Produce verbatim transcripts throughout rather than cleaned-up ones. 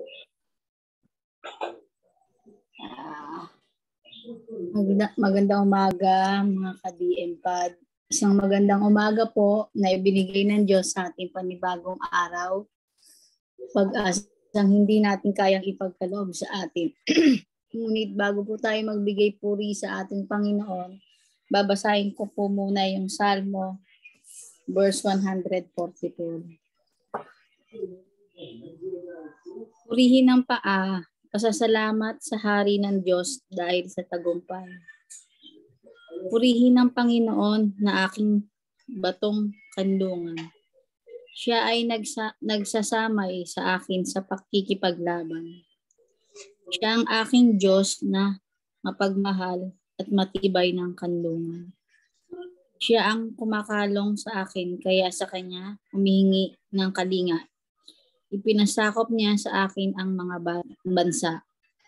Uh, maganda, magandang umaga mga ka-D M P A D. Isang magandang umaga po na ibinigay ng Diyos sa ating panibagong araw. Pag-asang hindi natin kayang ipagkaloob sa atin. Ngunit bago po tayo magbigay puri sa ating Panginoon, babasahin ko po muna yung Salmo, verse one forty-two. Purihin ang paa, pasasalamat sa hari ng Diyos dahil sa tagumpay. Purihin ang Panginoon na aking batong kandungan. Siya ay nagsa, nagsasamay sa akin sa pakikipaglaban. Siya ang aking Diyos na mapagmahal at matibay ng kandungan. Siya ang kumakalong sa akin kaya sa kanya humihingi ng kalinga. Ipinasakop niya sa akin ang mga bansa.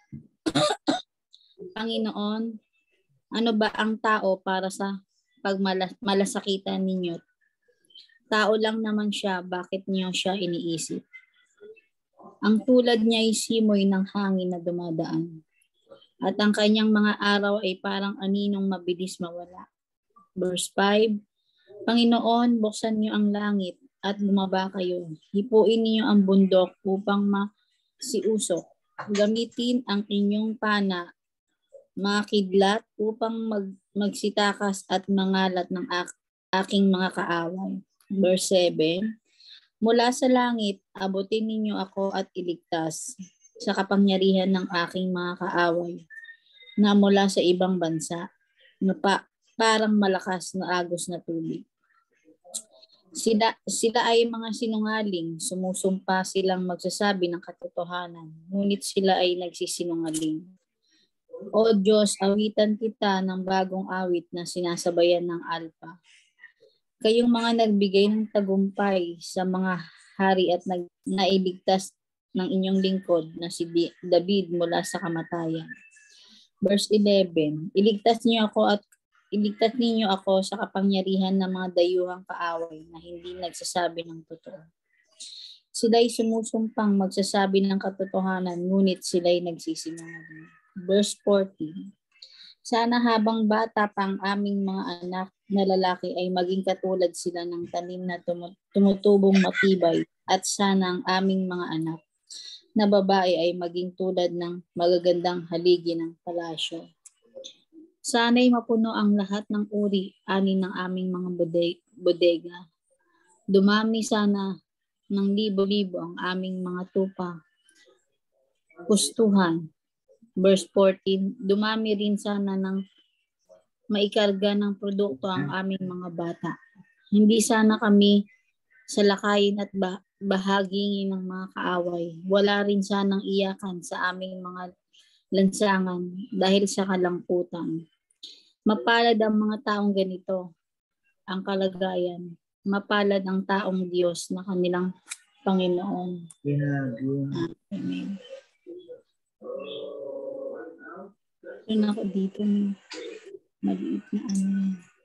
Panginoon, ano ba ang tao para sa pagmalasakitan ninyo? Tao lang naman siya, bakit niyo siya iniisip? Ang tulad niya ay simoy ng hangin na dumadaan. At ang kanyang mga araw ay parang aninong mabilis mawala. Verse five, Panginoon, buksan niyo ang langit at bumaba kayo. Hipuin niyo ang bundok upang masiusok. Gamitin ang inyong pana, mga kidlat upang mag, magsitakas at mangalat ng ak- aking mga kaaway. Verse seven, mula sa langit, abutin ninyo ako at iligtas sa kapangyarihan ng aking mga kaaway na mula sa ibang bansa na pa, parang malakas na agos na tubig. Sila, sila ay mga sinungaling, sumusumpa silang magsasabi ng katotohanan, ngunit sila ay nagsisinungaling. O Diyos, awitan kita ng bagong awit na sinasabayan ng alpa. Kayong mga nagbigay ng tagumpay sa mga hari at nag, nailigtas ng inyong lingkod na si David mula sa kamatayan. Verse eleven, iligtas niyo ako at Iligtas ninyo ako sa kapangyarihan ng mga dayuhang kaaway na hindi nagsasabi ng totoo. Sila'y sumusumpang magsasabi ng katotohanan, ngunit sila'y nagsisinungaling. Verse fourteen, sana habang bata pa ang aming mga anak na lalaki ay maging katulad sila ng tanim na tumutubong matibay, at sana ang aming mga anak na babae ay maging tulad ng magagandang haligi ng palasyo. Sana'y mapuno ang lahat ng uri, ani ng aming mga bodega. Dumami sana ng libo-libo ang aming mga tupa. Pustuhan. Verse fourteen, dumami rin sana ng maikarga ng produkto ang aming mga bata. Hindi sana kami salakayin at bahagingin ng mga kaaway. Wala rin sanang iyakan sa aming mga lansangan dahil sa kalamputan. Mapalad ang mga taong ganito, ang kalagayan. Mapalad ang taong Diyos na kanilang Panginoon. Amen. Yun ako dito, maliit na ano.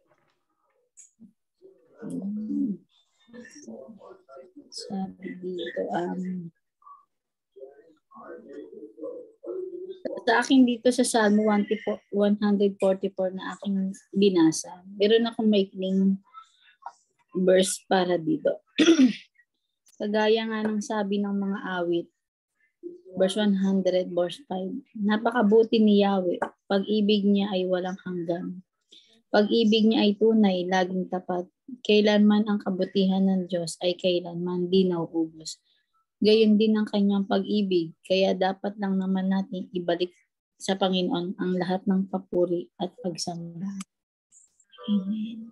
Sabi dito, um, sa akin dito sa Salmo one forty-four na aking binasa, meron akong maikling verse para dito. Kagaya nga ng sabi ng mga awit, verse one hundred, verse five, napakabuti ni Yahweh, pag-ibig niya ay walang hanggan. Pag-ibig niya ay tunay, laging tapat. Kailanman ang kabutihan ng Diyos ay kailanman di nauubos. Gayon din ang kanyang pag-ibig, kaya dapat lang naman natin ibalik sa Panginoon ang lahat ng papuri at pagsamba. Amen.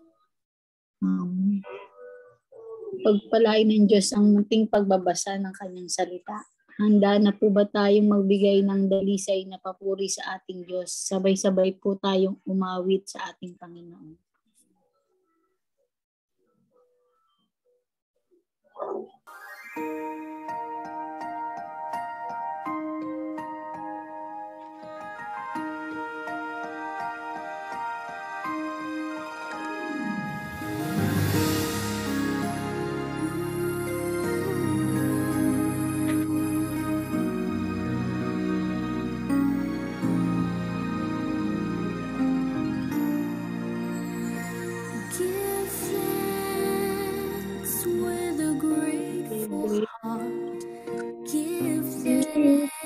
Um, pagpalain ng Diyos ang munting pagbabasa ng kanyang salita. Handa na po ba tayong magbigay ng dalisay na papuri sa ating Diyos? Sabay-sabay po tayong umawit sa ating Panginoon.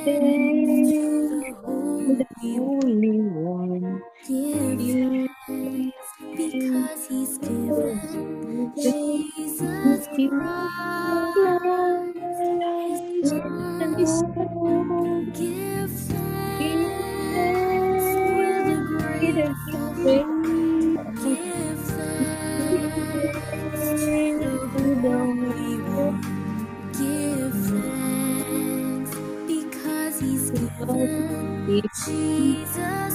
the Holy One. Give thanks because He's given Jesus Christ, His Son. Give thanks with a grateful heart. Give thanks to the Holy One. Give thanks because He's given Jesus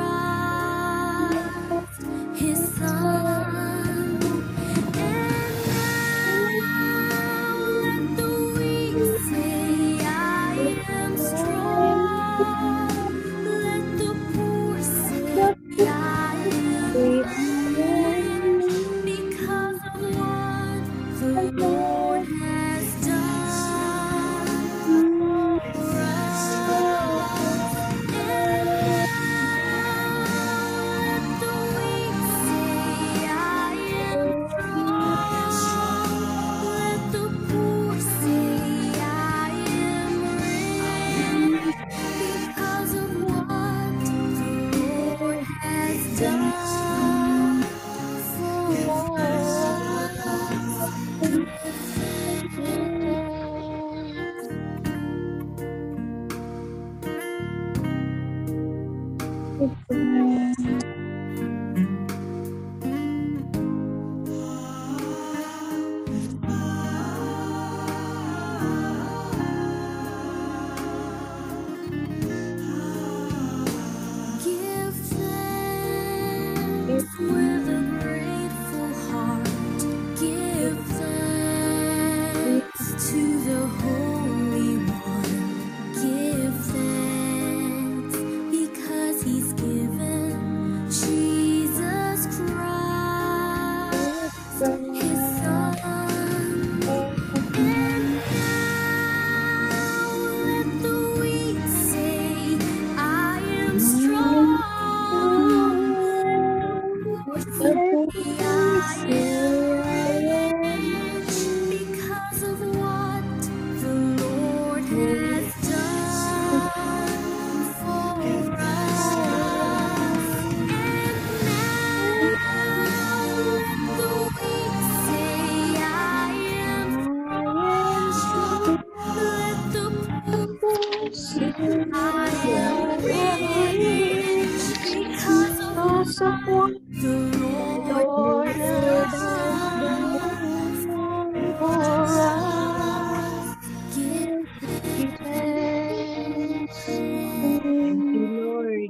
Christ, His Son. And now let the weak say, I am strong. Let the poor say, I am rich because of what the Lord has done for us. And now let the weak say, I am strong. Let the poor say, I am rich because of what the Lord has done for us. Give thanks with a grateful heart. Give thanks to the Holy One. Give thanks because He's given Jesus Christ, His Son. And now let the weak say, I am strong. Let the poor say, I am rich because of what the Lord has done for us. And now let the weak say, I am strong. Let the poor say, I am rich because of what the Lord has done for us. Give thanks. Thank you, Lord.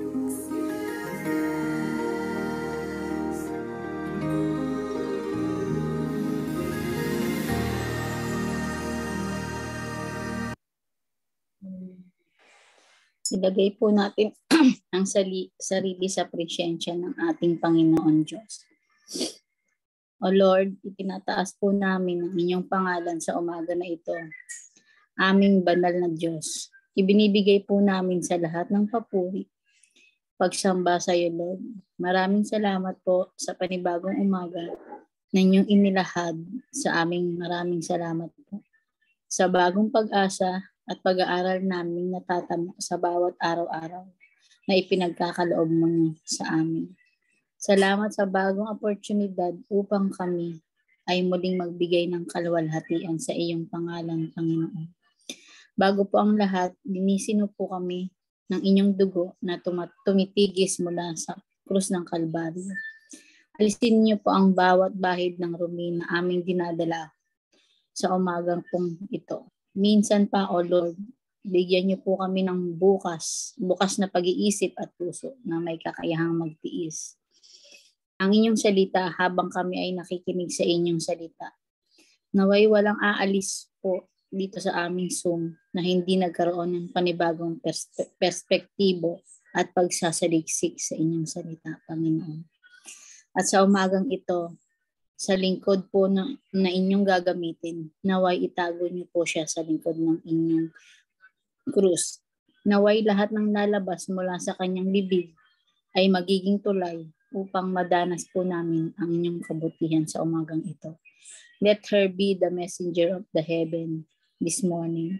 Ilagay po natin ang sali, sarili sa presensya ng ating Panginoon Diyos. O Lord, itinataas po namin ang inyong pangalan sa umaga na ito. Aming banal na Diyos. Ibinibigay po namin sa lahat ng papuri. Pagsamba sa iyo, Lord. Maraming salamat po sa panibagong umaga na inyong inilahad sa aming maraming salamat po. Sa bagong pag-asa at pag-aaral namin natatamo sa bawat araw-araw na ipinagkakaloob mo sa amin. Salamat sa bagong oportunidad upang kami ay muling magbigay ng kaluwalhatian sa iyong pangalan, Panginoon. Bago po ang lahat, linisin po kami ng inyong dugo na tumitigis mula sa krus ng Kalbaryo. Alisin niyo po ang bawat bahid ng rumi na aming dinadala sa umagang pong ito. Minsan pa, O Lord, bigyan niyo po kami ng bukas, bukas na pag-iisip at puso na may kakayahang magtiis. Ang inyong salita habang kami ay nakikinig sa inyong salita. Naway walang aalis po dito sa aming Zoom na hindi nagkaroon ng panibagong perspe- perspektibo at pagsasaliksik sa inyong salita, Panginoon. At sa umagang ito, sa lingkod po na, na inyong gagamitin, naway itago niyo po siya sa lingkod ng inyong krus. Naway lahat ng lalabas mula sa kanyang bibig ay magiging tulay upang madanas po namin ang inyong kabutihan sa umagang ito. Let her be the messenger of the heaven this morning.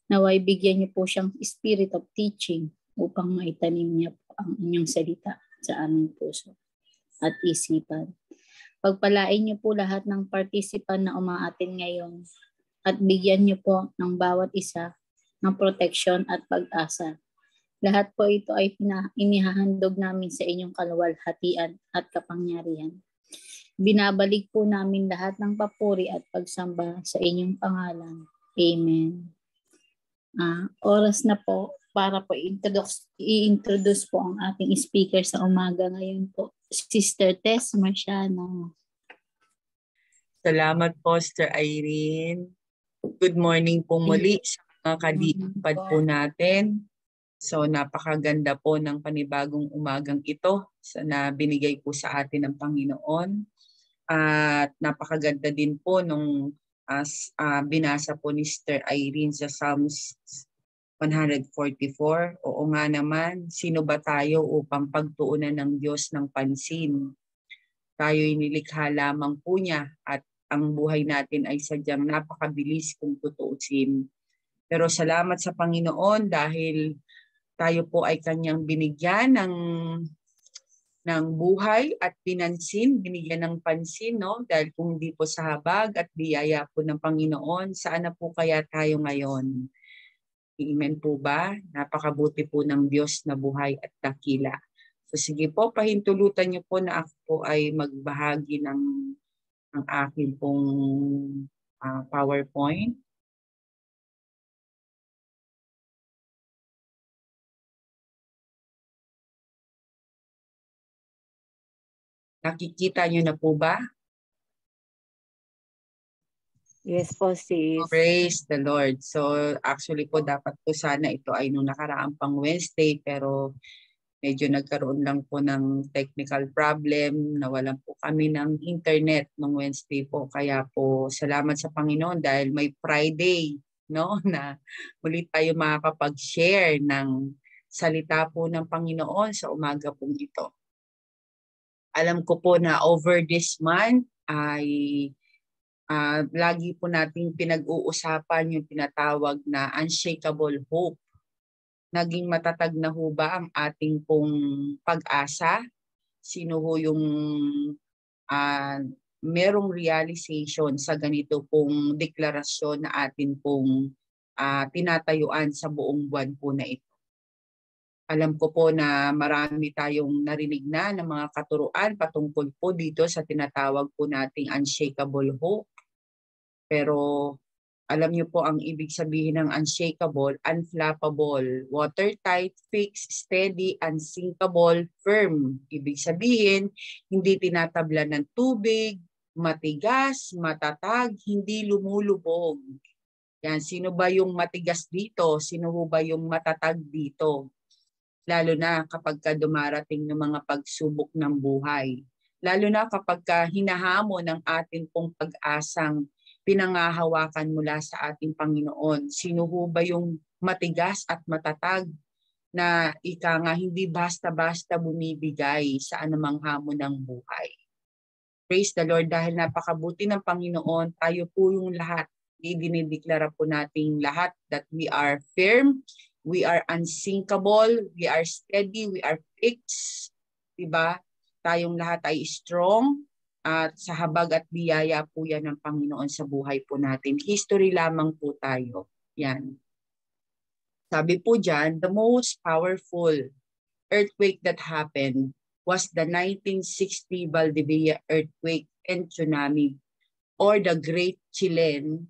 Naway bigyan niyo po siyang spirit of teaching upang maitanim niya po ang inyong salita sa aming puso at isipan. Pagpalain niyo po lahat ng participant na umaatin ngayon at bigyan niyo po ng bawat isa ng proteksyon at pag-asa. Lahat po ito ay inihahandog namin sa inyong kaluwalhatian at kapangyarihan. Binabalik po namin lahat ng papuri at pagsamba sa inyong pangalan. Amen. Uh, oras na po para po i-introduce, i-introduce po ang ating speaker sa umaga ngayon po, Sister Tess Marciano. Salamat po, Sister Irene. Good morning po muli sa mga kadipad po natin. So napakaganda po ng panibagong umagang ito na binigay po sa atin ng Panginoon. At napakaganda din po nung as uh, binasa po ni Sister Irene sa Psalms one forty-four. Oo nga naman, sino ba tayo upang pagtuunan ng Diyos ng pansin? Tayo'y nilikha lamang po niya at ang buhay natin ay sadyang napakabilis kung tutuusin. Pero salamat sa Panginoon dahil tayo po ay kanyang binigyan ng, ng buhay at pinansin, binigyan ng pansin, no? Dahil kung di po sa habag at biyaya po ng Panginoon, saan na po kaya tayo ngayon? Amen po ba? Napakabuti po ng Diyos na buhay at dakila. So sige po, pahintulutan niyo po na ako po ay magbahagi ng, ng aking pong uh, PowerPoint. Nakikita niyo na po ba? Yes po, sis. Praise the Lord. So actually po dapat po sana ito ay nung nakaraang pang Wednesday pero medyo nagkaroon lang po ng technical problem. Nawalan po kami ng internet nung Wednesday po. Kaya po salamat sa Panginoon dahil may Friday, no, na muli tayo makakapag-share ng salita po ng Panginoon sa umaga pong ito. Alam ko po na over this month ay Uh, lagi po nating pinag-uusapan yung tinatawag na unshakable hope. Naging matatag na ho ba ang ating pong pag-asa? Sino ho yung uh, merong realization sa ganito pong deklarasyon na atin pong uh, tinatayuan sa buong buwan po na ito? Alam ko po na marami tayong narinig na ng mga katuruan patungkol po dito sa tinatawag po nating unshakable hope. Pero alam niyo po ang ibig sabihin ng unshakable, unflappable, watertight, fixed, steady, unsinkable, firm. Ibig sabihin, hindi tinatabla ng tubig, matigas, matatag, hindi lumulubog. Yan, sino ba yung matigas dito? Sino ba yung matatag dito? Lalo na kapag ka dumarating ng mga pagsubok ng buhay. Lalo na kapag ka hinahamon ng ating pong pag-asang pinangahawakan mula sa ating Panginoon. Sino ho ba yung matigas at matatag na ika nga hindi basta-basta bumibigay sa anumang hamon ng buhay? Praise the Lord dahil napakabuti ng Panginoon. Tayo po yung lahat. Idinideklara po nating lahat that we are firm, we are unsinkable, we are steady, we are fixed. Diba? Tayong lahat ay strong. At sa habag at biyaya po yan ng Panginoon sa buhay po natin. History lamang po tayo. Yan. Sabi po dyan, the most powerful earthquake that happened was the nineteen sixty Valdivia earthquake and tsunami or the Great Chilean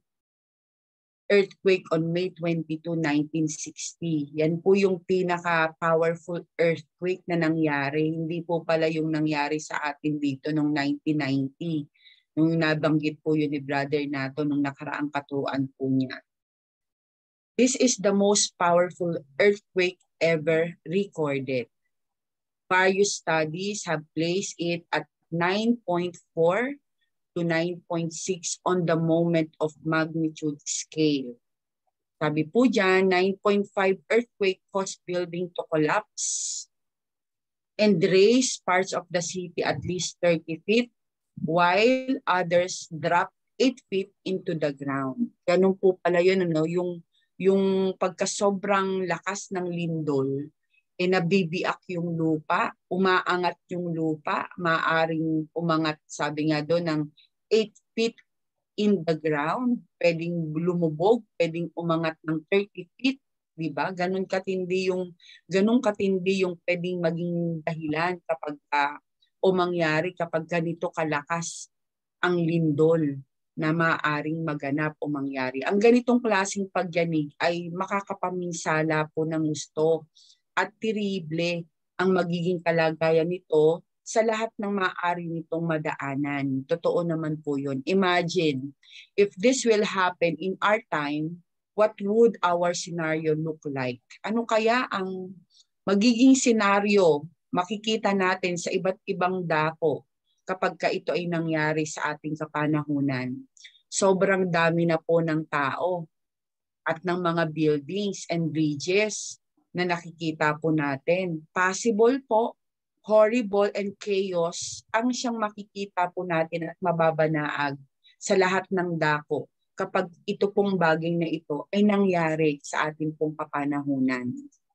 earthquake on May twenty-second, nineteen sixty. Yan po yung pinaka-powerful earthquake na nangyari. Hindi po pala yung nangyari sa atin dito noong nineteen ninety. Nung nabanggit po yun ni Brother Nato nung nakaraang katuruan po niya. This is the most powerful earthquake ever recorded. Various studies have placed it at nine point four to nine point six on the moment of magnitude scale. Sabi po dyan, nine point five earthquake caused building to collapse and raise parts of the city at least thirty feet, while others dropped eight feet into the ground. Ganun po pala yun, ano, yung yung pagkasobrang lakas ng lindol, eh nabibiak yung lupa, umaangat yung lupa, maaring umangat, sabi nga doon, ng eight feet in the ground, pwedeng lumubog, pwedeng umangat ng thirty feet, di ba? Ganun katindi yung, ganun katindi yung pwedeng maging dahilan kapag uh, o mangyari kapag ganito kalakas ang lindol na maaaring maganap o mangyari. Ang ganitong klaseng pagyanig ay makakapaminsala po ng gusto at tirible ang magiging kalagayan nito sa lahat ng maaari nitong madaanan. Totoo naman po yun. Imagine, if this will happen in our time, what would our scenario look like? Ano kaya ang magiging senaryo makikita natin sa iba't ibang dako kapag ka ito ay nangyari sa ating kapanahunan? Sobrang dami na po ng tao at ng mga buildings and bridges na nakikita po natin. Possible po, horrible and chaos ang siyang makikita po natin at mababanaag sa lahat ng dako kapag ito pong bagay na ito ay nangyari sa ating pong kapanahunan.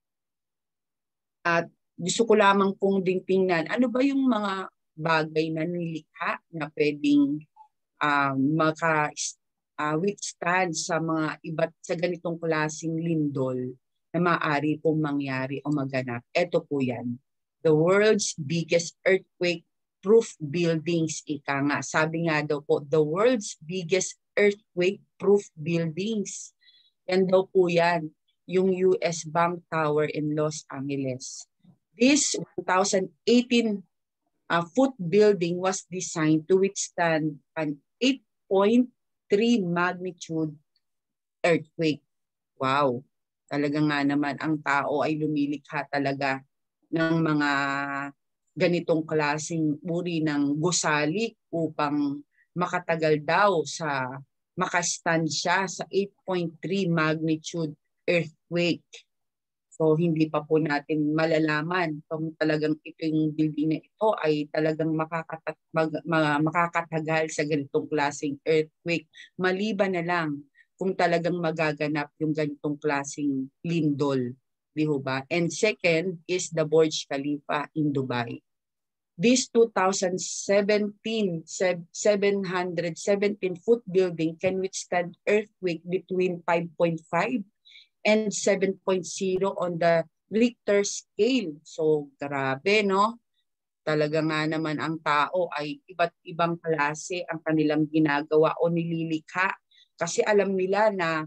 At gusto ko lamang pong ding tingnan, ano ba yung mga bagay na nilikha na pwedeng uh, maka uh, withstand sa mga iba't sa ganitong klaseng lindol na maaari pong mangyari o maganap. Ito po yan. The world's biggest earthquake-proof buildings. Ika nga. Sabi nga daw po, the world's biggest earthquake-proof buildings. Yan daw po yan. Yung U S Bank Tower in Los Angeles. This one thousand eighteen uh, foot building was designed to withstand an eight point three magnitude earthquake. Wow! Talaga nga naman ang tao ay lumilikha talaga ng mga ganitong klaseng uri ng gusali upang makatagal daw sa makastand siya sa eight point three magnitude earthquake. So hindi pa po natin malalaman kung talagang ito yung building na ito ay talagang makakatat mag, mag, makakatagal sa ganitong klaseng earthquake. Maliban na lang kung talagang magaganap yung ganitong klaseng lindol. Di ba? And second is the Burj Khalifa in Dubai. This two thousand seventeen, seven hundred seventeen foot building can withstand earthquake between five point five and seven point zero on the Richter scale. So, grabe, no? Talaga nga naman ang tao ay iba't ibang klase ang kanilang ginagawa o nililikha. Kasi alam nila na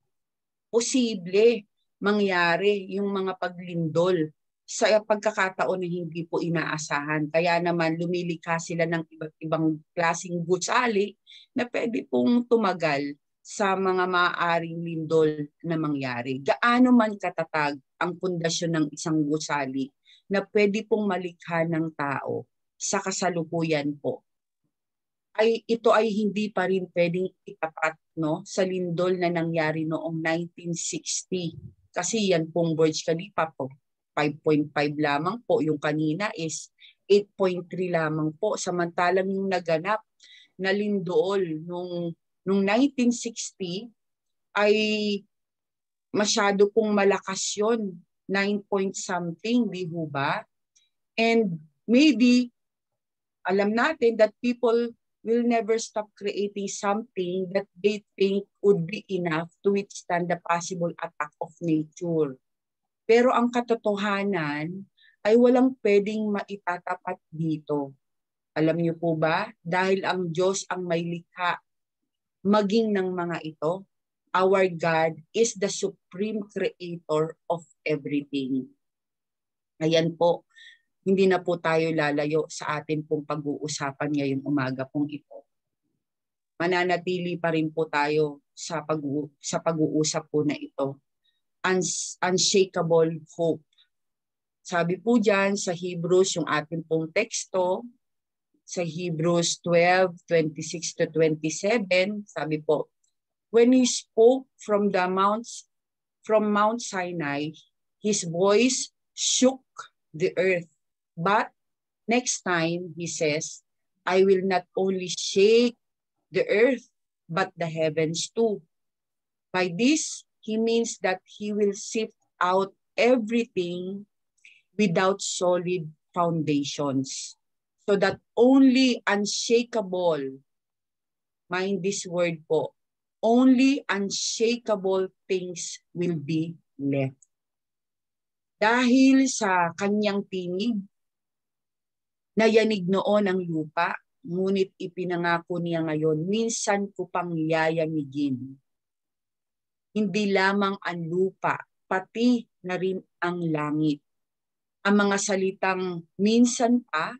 posible mangyari yung mga paglindol sa pagkakataon na hindi po inaasahan. Kaya naman lumilikha sila ng iba't ibang klaseng gusali na pwede pong tumagal sa mga maaaring lindol na mangyari. Gaano man katatag ang pundasyon ng isang gusali na pwede pong malikha ng tao sa kasalukuyan po, ay ito ay hindi pa rin pwedeng itapat, no, sa lindol na nangyari noong nineteen sixty. Kasi yan pong Burj Khalifa po, five point five lamang po. Yung kanina is eight point three lamang po. Samantalang yung naganap na lindol nung Noong nineteen sixty ay masyado pong malakas yun. nine point something, di ho ba? And maybe, alam natin that people will never stop creating something that they think would be enough to withstand the possible attack of nature. Pero ang katotohanan ay walang pwedeng maitatapat dito. Alam niyo po ba? Dahil ang Diyos ang may likha maging ng mga ito, our God is the supreme creator of everything. Ayan po, hindi na po tayo lalayo sa atin pong pag-uusapan ngayong umaga pong ito. Mananatili pa rin po tayo sa, pag sa pag-uusap po na ito. Uns unshakable hope. Sabi po dyan sa Hebrews, yung ating pong teksto, sa Hebrews twelve, twenty-six to twenty-seven, sabi po, when he spoke from the mounts, from Mount Sinai, his voice shook the earth. But next time, he says, I will not only shake the earth, but the heavens too. By this, He means that He will sift out everything without solid foundations. So that only unshakable, mind this word po, only unshakable things will be left. Dahil sa kanyang tinig, nayanig noon ang lupa, ngunit ipinangako niya ngayon, minsan ko pang yayamigin. Hindi lamang ang lupa, pati na rin ang langit. Ang mga salitang minsan pa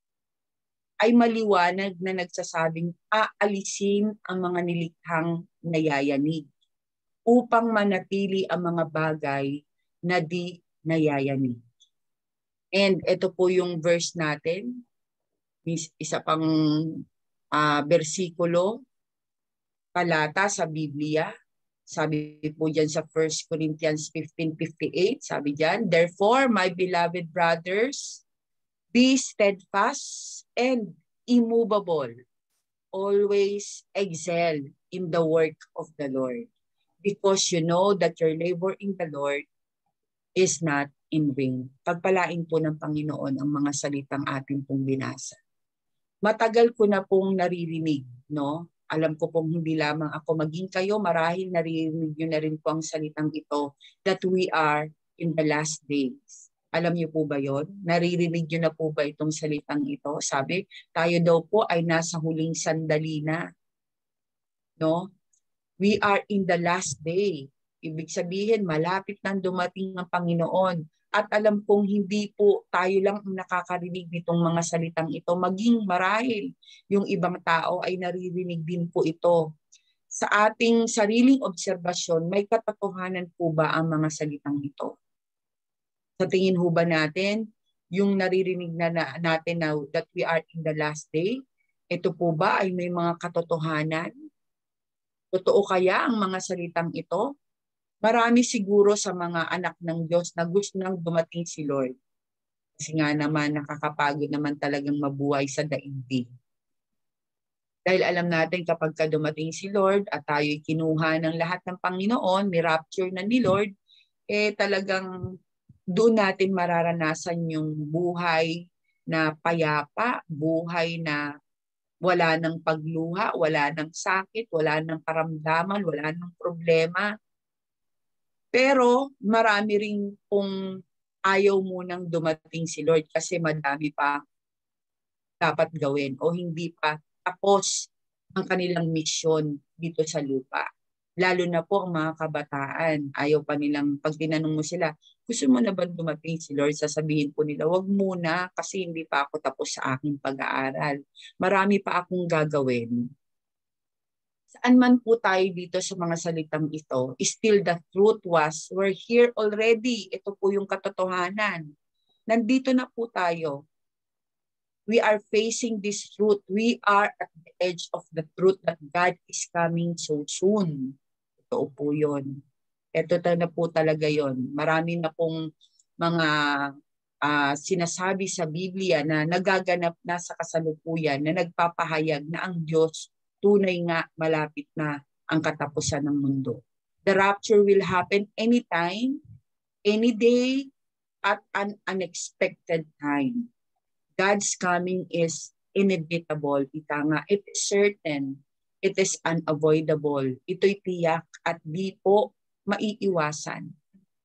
ay maliwanag na nagsasabing aalisin ang mga nilikhang nayayanig upang manatili ang mga bagay na di nayayanig. And ito po yung verse natin, isa pang uh, bersikulo, talata sa Biblia. Sabi po dyan sa First Corinthians fifteen fifty-eight, sabi dyan, therefore, my beloved brothers, be steadfast and immovable. Always excel in the work of the Lord, because you know that your labor in the Lord is not in vain. Pagpalain po ng Panginoon ang mga salitang ating pong binasa. Matagal ko na pong naririnig, no? Alam ko pong hindi lamang ako, maging kayo, marahil naririnig nyo na rin po ang salitang ito, that we are in the last days. Alam niyo po ba yon? Naririnig nyo na po ba itong salitang ito? Sabi, tayo daw po ay nasa huling sandali na. No? We are in the last day. Ibig sabihin, malapit nang dumating ang Panginoon. At alam kong hindi po tayo lang ang nakakarinig nitong mga salitang ito. Maging marahil yung ibang tao ay naririnig din po ito. Sa ating sariling obserbasyon, may katotohanan po ba ang mga salitang ito? Sa tingin ho ba natin, yung naririnig na, na natin now that we are in the last day, ito po ba ay may mga katotohanan? Totoo kaya ang mga salitang ito? Marami siguro sa mga anak ng Diyos na gusto nang dumating si Lord. Kasi nga naman, nakakapagod naman talagang mabuhay sa daigdig. Dahil alam natin kapag ka dumating si Lord at tayo'y kinuha ng lahat ng Panginoon, ni-rapture na ni Lord, eh talagang doon natin mararanasan yung buhay na payapa, buhay na wala ng pagluha, wala ng sakit, wala ng karamdaman, wala ng problema. Pero marami rin pong ayaw munang dumating si Lord kasi madami pa dapat gawin o hindi pa tapos ang kanilang misyon dito sa lupa. Lalo na po ang mga kabataan. Ayaw pa nilang, pag tinanong mo sila, gusto mo na ba dumating si Lord? Sasabihin po nila, wag muna kasi hindi pa ako tapos sa aking pag-aaral. Marami pa akong gagawin. Saan man po tayo dito sa mga salitang ito, still the truth was, we're here already. Ito po yung katotohanan. Nandito na po tayo. We are facing this truth. We are at the edge of the truth that God is coming so soon. Ito po yun. Ito na po talaga yun. Marami na pong mga uh, sinasabi sa Biblia na nagaganap na sa kasalukuyan, na nagpapahayag na ang Diyos tunay nga malapit na ang katapusan ng mundo. The rapture will happen anytime, any day, at an unexpected time. God's coming is inevitable. Ika nga, it is certain, it is unavoidable. Ito'y tiyak at di po maiiwasan.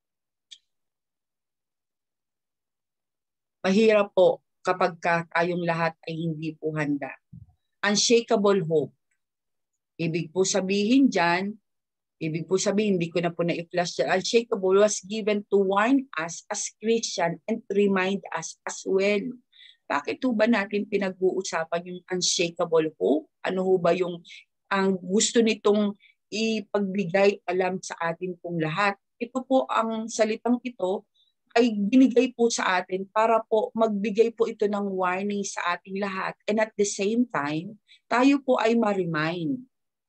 Mahirap po kapag ka tayong lahat ay hindi po handa. Unshakable hope. Ibig po sabihin dyan, ibig po sabihin, hindi ko na po na-i-flash dyan, unshakable was given to warn us as Christian and to remind us as well. Bakit ho ba natin pinag-uusapan yung unshakable hope? Ano ho ba yung ang gusto nitong ipagbigay alam sa atin pong lahat? Ito po, ang salitang ito ay binigay po sa atin para po magbigay po ito ng warning sa ating lahat. And at the same time, tayo po ay ma-remind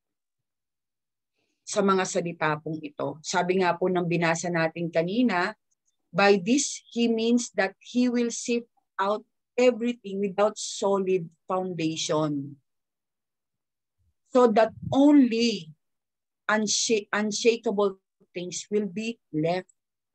sa mga salita pong ito. Sabi nga po ng binasa natin kanina, by this, He means that He will sift out everything without solid foundation. So that only unshak- unshakable things will be left.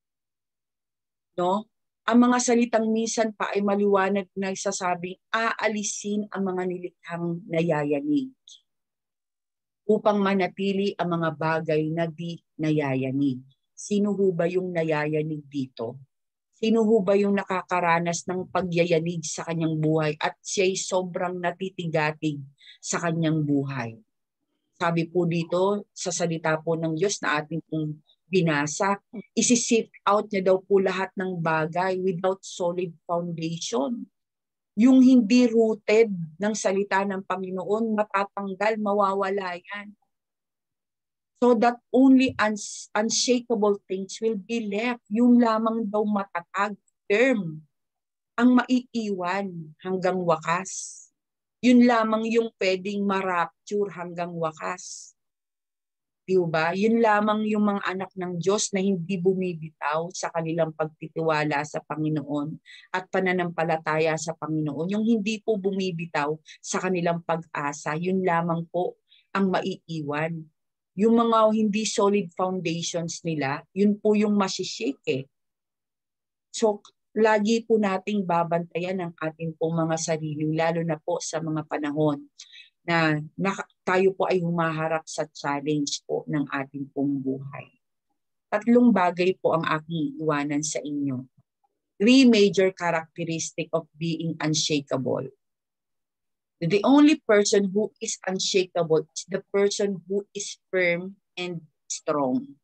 No? Ang mga salitang minsan pa ay maliwanag na nagsasabing aalisin ang mga nilikhang nayayanig upang manatili ang mga bagay na di nayayanig. Sino ho ba yung nayayanig dito? Sino ho ba yung nakakaranas ng pagyayanig sa kanyang buhay at siya'y sobrang natitigatig sa kanyang buhay? Sabi po dito sa salita po ng Diyos na ating pong binasa, isi-sift out niya daw po lahat ng bagay without solid foundation. Yung hindi rooted ng salita ng Panginoon, matatanggal, mawawala yan. So that only uns unshakable things will be left. Yung lamang daw matatag, firm, ang maiiwan hanggang wakas. Yun lamang yung pwedeng ma-rapture hanggang wakas. Diba? Yun lamang yung mga anak ng Diyos na hindi bumibitaw sa kanilang pagtitiwala sa Panginoon at pananampalataya sa Panginoon. Yung hindi po bumibitaw sa kanilang pag-asa, yun lamang po ang maiiwan. Yung mga hindi solid foundations nila, yun po yung masishake eh. So, lagi po nating babantayan ang ating pong mga sarili, lalo na po sa mga panahon na, na tayo po ay humaharap sa challenge po ng ating pong buhay. Tatlong bagay po ang aking iwanan sa inyo. Three major characteristics of being unshakable. The only person who is unshakable is the person who is firm and strong.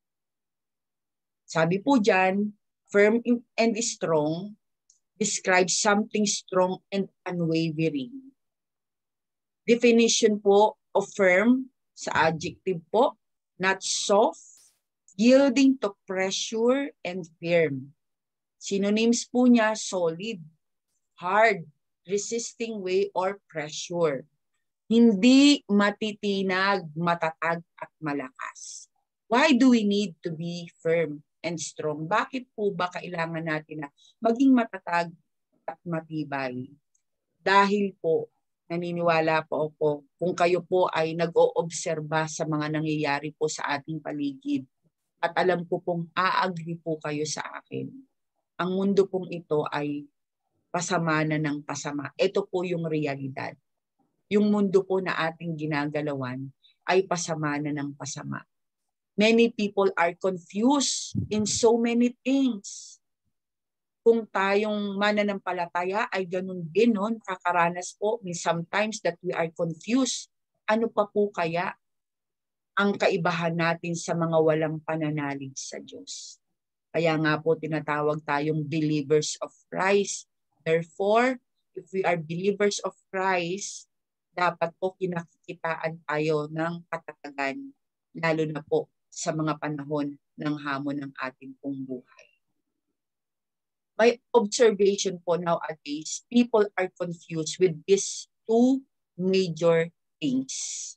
Sabi po dyan, firm and strong describes something strong and unwavering. Definition po of firm sa adjective po, not soft, yielding to pressure, and firm. Synonyms po niya, solid, hard, resisting way, or pressure. Hindi matitinag, matatag, at malakas. Why do we need to be firm and strong? Bakit po ba kailangan natin na maging matatag at matibay? Dahil po, naniniwala po ako kung kayo po ay nag-oobserba sa mga nangyayari po sa ating paligid at alam ko pong a-agree po kayo sa akin. Ang mundo pong ito ay pasama na ng pasama. Ito po yung realidad. Yung mundo po na ating ginagalawan ay pasama na ng pasama. Many people are confused in so many things. Kung tayong mananampalataya ay ganun din, no? Nakakaranas po sometimes that we are confused. Ano pa po kaya ang kaibahan natin sa mga walang pananalig sa Diyos? Kaya nga po tinatawag tayong believers of Christ. Therefore, if we are believers of Christ, dapat po kinakikitaan tayo ng katatagan, lalo na po sa mga panahon ng hamon ng ating pong buhay. My observation po nowadays, people are confused with these two major things.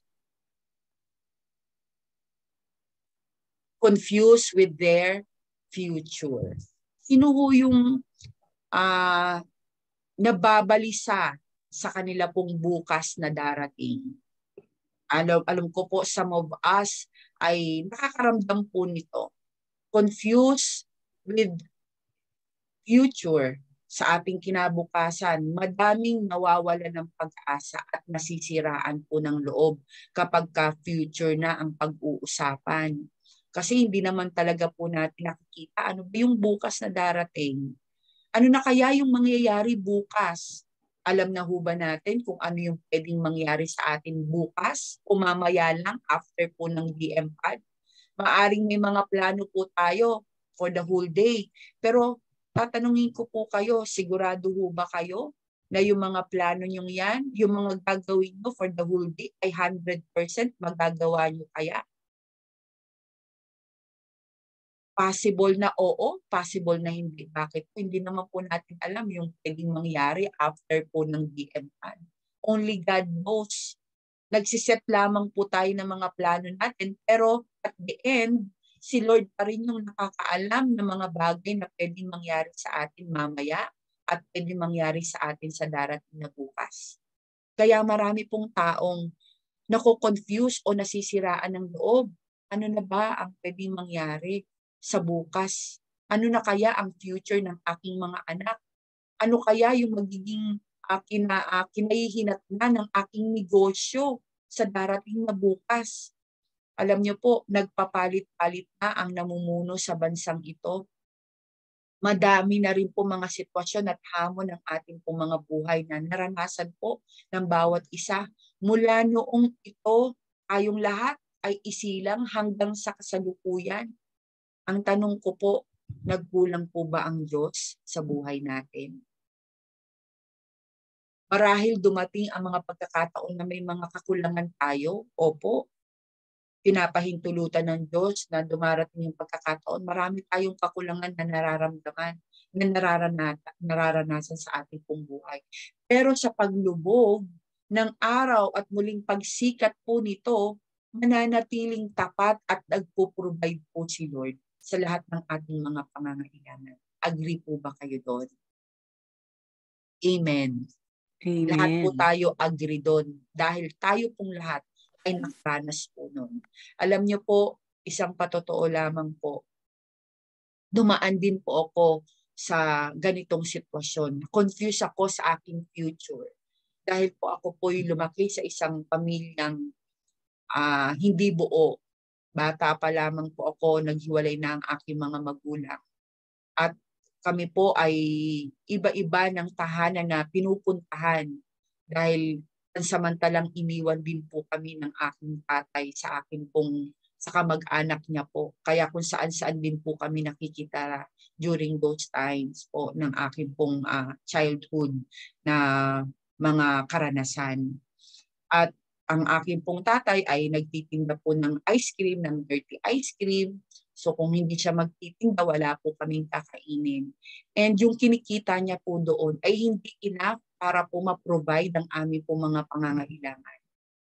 Confused with their future. Sino ho yung uh, nababalisa sa kanila pong bukas na darating? Alam, alam ko po, some of us ay nakakaramdam po nito. Confused with future sa ating kinabukasan, madaming nawawala ng pag-asa at nasisiraan po ng loob kapag ka future na ang pag-uusapan. Kasi hindi naman talaga po natin nakikita ano ba yung bukas na darating. Ano na kaya yung mangyayari bukas? Alam na ho ba natin kung ano yung pwedeng mangyari sa atin bukas o mamaya lang after po ng D M P A D? Maaring may mga plano po tayo for the whole day. Pero tatanungin ko po kayo, sigurado ho ba kayo na yung mga plano nyo yan, yung mga gagawin nyo for the whole day ay one hundred percent magagawa nyo kaya? Possible na oo, possible na hindi. Bakit? Hindi naman po natin alam yung pwedeng mangyari after po ng D M P A D. Only God knows. Nagsiset lamang po tayo ng mga plano natin, pero at the end, si Lord pa rin yung nakakaalam ng mga bagay na pwedeng mangyari sa atin mamaya at pwedeng mangyari sa atin sa darating na bukas. Kaya marami pong taong nako-confuse o nasisiraan ng loob ano na ba ang pwedeng mangyari sa bukas? Ano na kaya ang future ng aking mga anak? Ano kaya yung magiging uh, kina, uh, kinahihinatnan ng aking negosyo sa darating na bukas? Alam niyo po, nagpapalit-palit na ang namumuno sa bansang ito. Madami na rin po mga sitwasyon at hamon ng ating pong mga buhay na naranasan po ng bawat isa. Mula noong ito, tayong lahat ay isilang hanggang sa kasalukuyan. Ang tanong ko po, nagkulang po ba ang Diyos sa buhay natin? Marahil dumating ang mga pagkakataon na may mga kakulangan tayo. Opo, pinapahintulutan ng Diyos na dumarating yung pagkakataon. Marami tayong kakulangan na nararamdaman, na nararanasan, nararanasan sa ating pong buhay. Pero sa paglubog ng araw at muling pagsikat po nito, mananatiling tapat at nagpo-provide po si Lord sa lahat ng ating mga pangangailangan. Agree po ba kayo doon? Amen. Amen. Lahat po tayo agree doon dahil tayo pong lahat ay nakaranas po noon. Alam niyo po, isang patotoo lamang po, dumaan din po ako sa ganitong sitwasyon. Confused ako sa aking future. Dahil po ako po'y lumaki sa isang pamilyang uh, hindi buo. Bata pa lamang po ako, naghiwalay na ang aking mga magulang. At kami po ay iba-iba ng tahanan na pinupuntahan dahil pansamantalang iniwan din po kami ng aking tatay sa akin pong sa kamag-anak niya po. Kaya kung saan-saan din po kami nakikita during those times po ng aking pong uh, childhood na mga karanasan. At ang aking pong tatay ay nagtitinda po ng ice cream, ng dirty ice cream. So kung hindi siya magtitinda, wala po kaming kakainin. And yung kinikita niya po doon ay hindi enough para po ma-provide ang aming pong mga pangangailangan.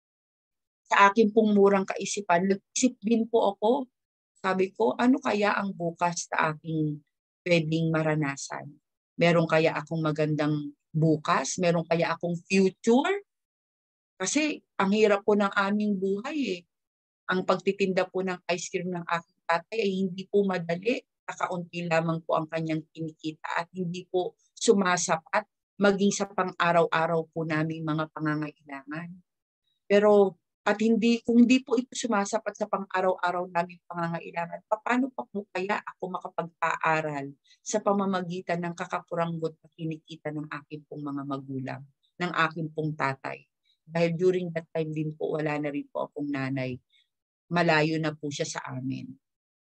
Sa akin pong murang kaisipan, nag-isip din po ako. Sabi ko, ano kaya ang bukas na aking pwedeng maranasan? Meron kaya akong magandang bukas? Meron kaya akong future? Kasi ang hirap po ng aming buhay eh. Ang pagtitinda po ng ice cream ng aking tatay ay hindi po madali. Kakaunti lamang po ang kanyang kinikita at hindi po sumasapat maging sa pang-araw-araw po namin mga pangangailangan. Pero at hindi, kung hindi po ito sumasapat sa pang-araw-araw namin pangangailangan, paano pa po kaya ako makapag-aaral sa pamamagitan ng kakapuranggot na kinikita ng aking pong mga magulang, ng aking pong tatay? Dahil during that time din po, wala na rin po akong nanay. Malayo na po siya sa amin.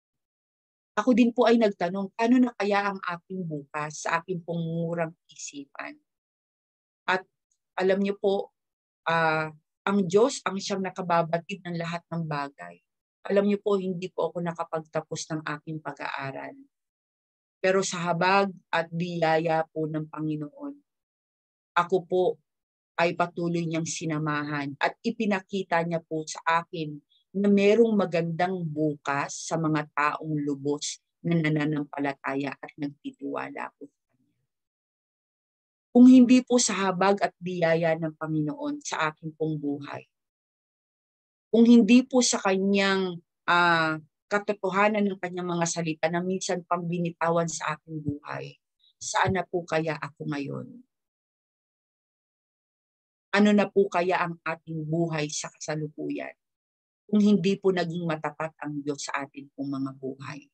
Ako din po ay nagtanong, paano na kaya ang aking bukas sa aking pong murang isipan? At alam niyo po, uh, ang Diyos ang siyang nakababatid ng lahat ng bagay. Alam niyo po, hindi po ako nakapagtapos ng aking pag-aaral. Pero sa habag at biyaya po ng Panginoon, ako po ay patuloy niyang sinamahan at ipinakita niya po sa akin na merong magandang bukas sa mga taong lubos na nananampalataya at nagtitiwala po sa Kanya. Kung hindi po sa habag at biyaya ng Panginoon sa aking pong buhay, kung hindi po sa Kanyang uh, katotohanan ng Kanyang mga salita na minsan pang binitawan sa aking buhay, saan na po kaya ako ngayon? Ano na po kaya ang ating buhay sa kasalukuyan kung hindi po naging matapat ang Diyos sa ating pong mga buhay?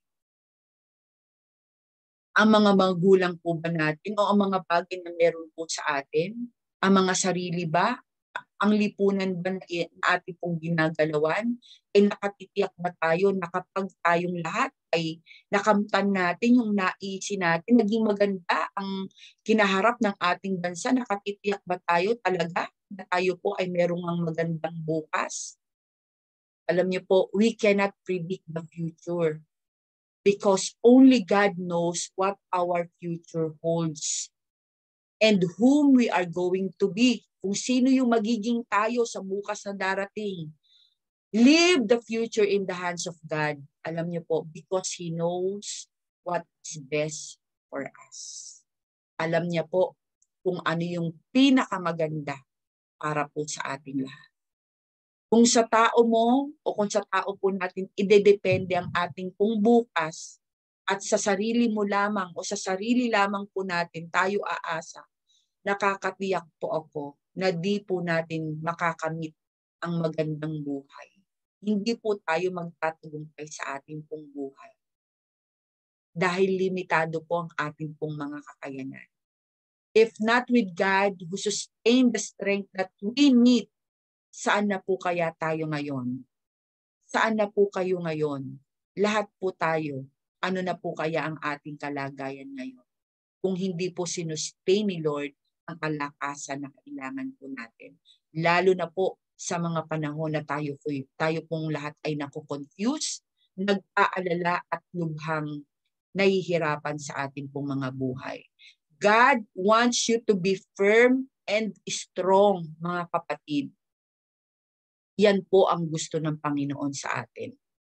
Ang mga magulang po ba natin o ang mga bagay na meron po sa atin, ang mga sarili ba, ang lipunan ba na ating pong ginagalawan, ay nakatitiyak ba tayo na kapag tayong lahat ay nakamtan natin yung naisin natin, naging maganda ang kinaharap ng ating bansa, nakatitiyak ba tayo talaga na tayo po ay merong ang magandang bukas? Alam niyo po, we cannot predict the future because only God knows what our future holds and whom we are going to be. Kung sino yung magiging tayo sa bukas na darating. Leave the future in the hands of God. Alam niyo po, because He knows what is best for us. Alam niya po kung ano yung pinakamaganda para po sa ating lahat. Kung sa tao mo o kung sa tao po natin, idedepende ang ating pong bukas at sa sarili mo lamang o sa sarili lamang po natin tayo aasa, nakakatiyak po ako na di po natin makakamit ang magandang buhay. Hindi po tayo magtatagumpay sa ating pong buhay. Dahil limitado po ang ating pong mga kakayanan. If not with God who sustain the strength that we need, saan na po kaya tayo ngayon? Saan na po kayo ngayon? Lahat po tayo, ano na po kaya ang ating kalagayan ngayon? Kung hindi po sinustain ni Lord ang kalakasan na kailangan po natin. Lalo na po sa mga panahon na tayo, po, tayo pong lahat ay nakukonfuse, nag-aalala at lubhang nahihirapan sa ating pong mga buhay. God wants you to be firm and strong, mga kapatid. Yan po ang gusto ng Panginoon sa atin.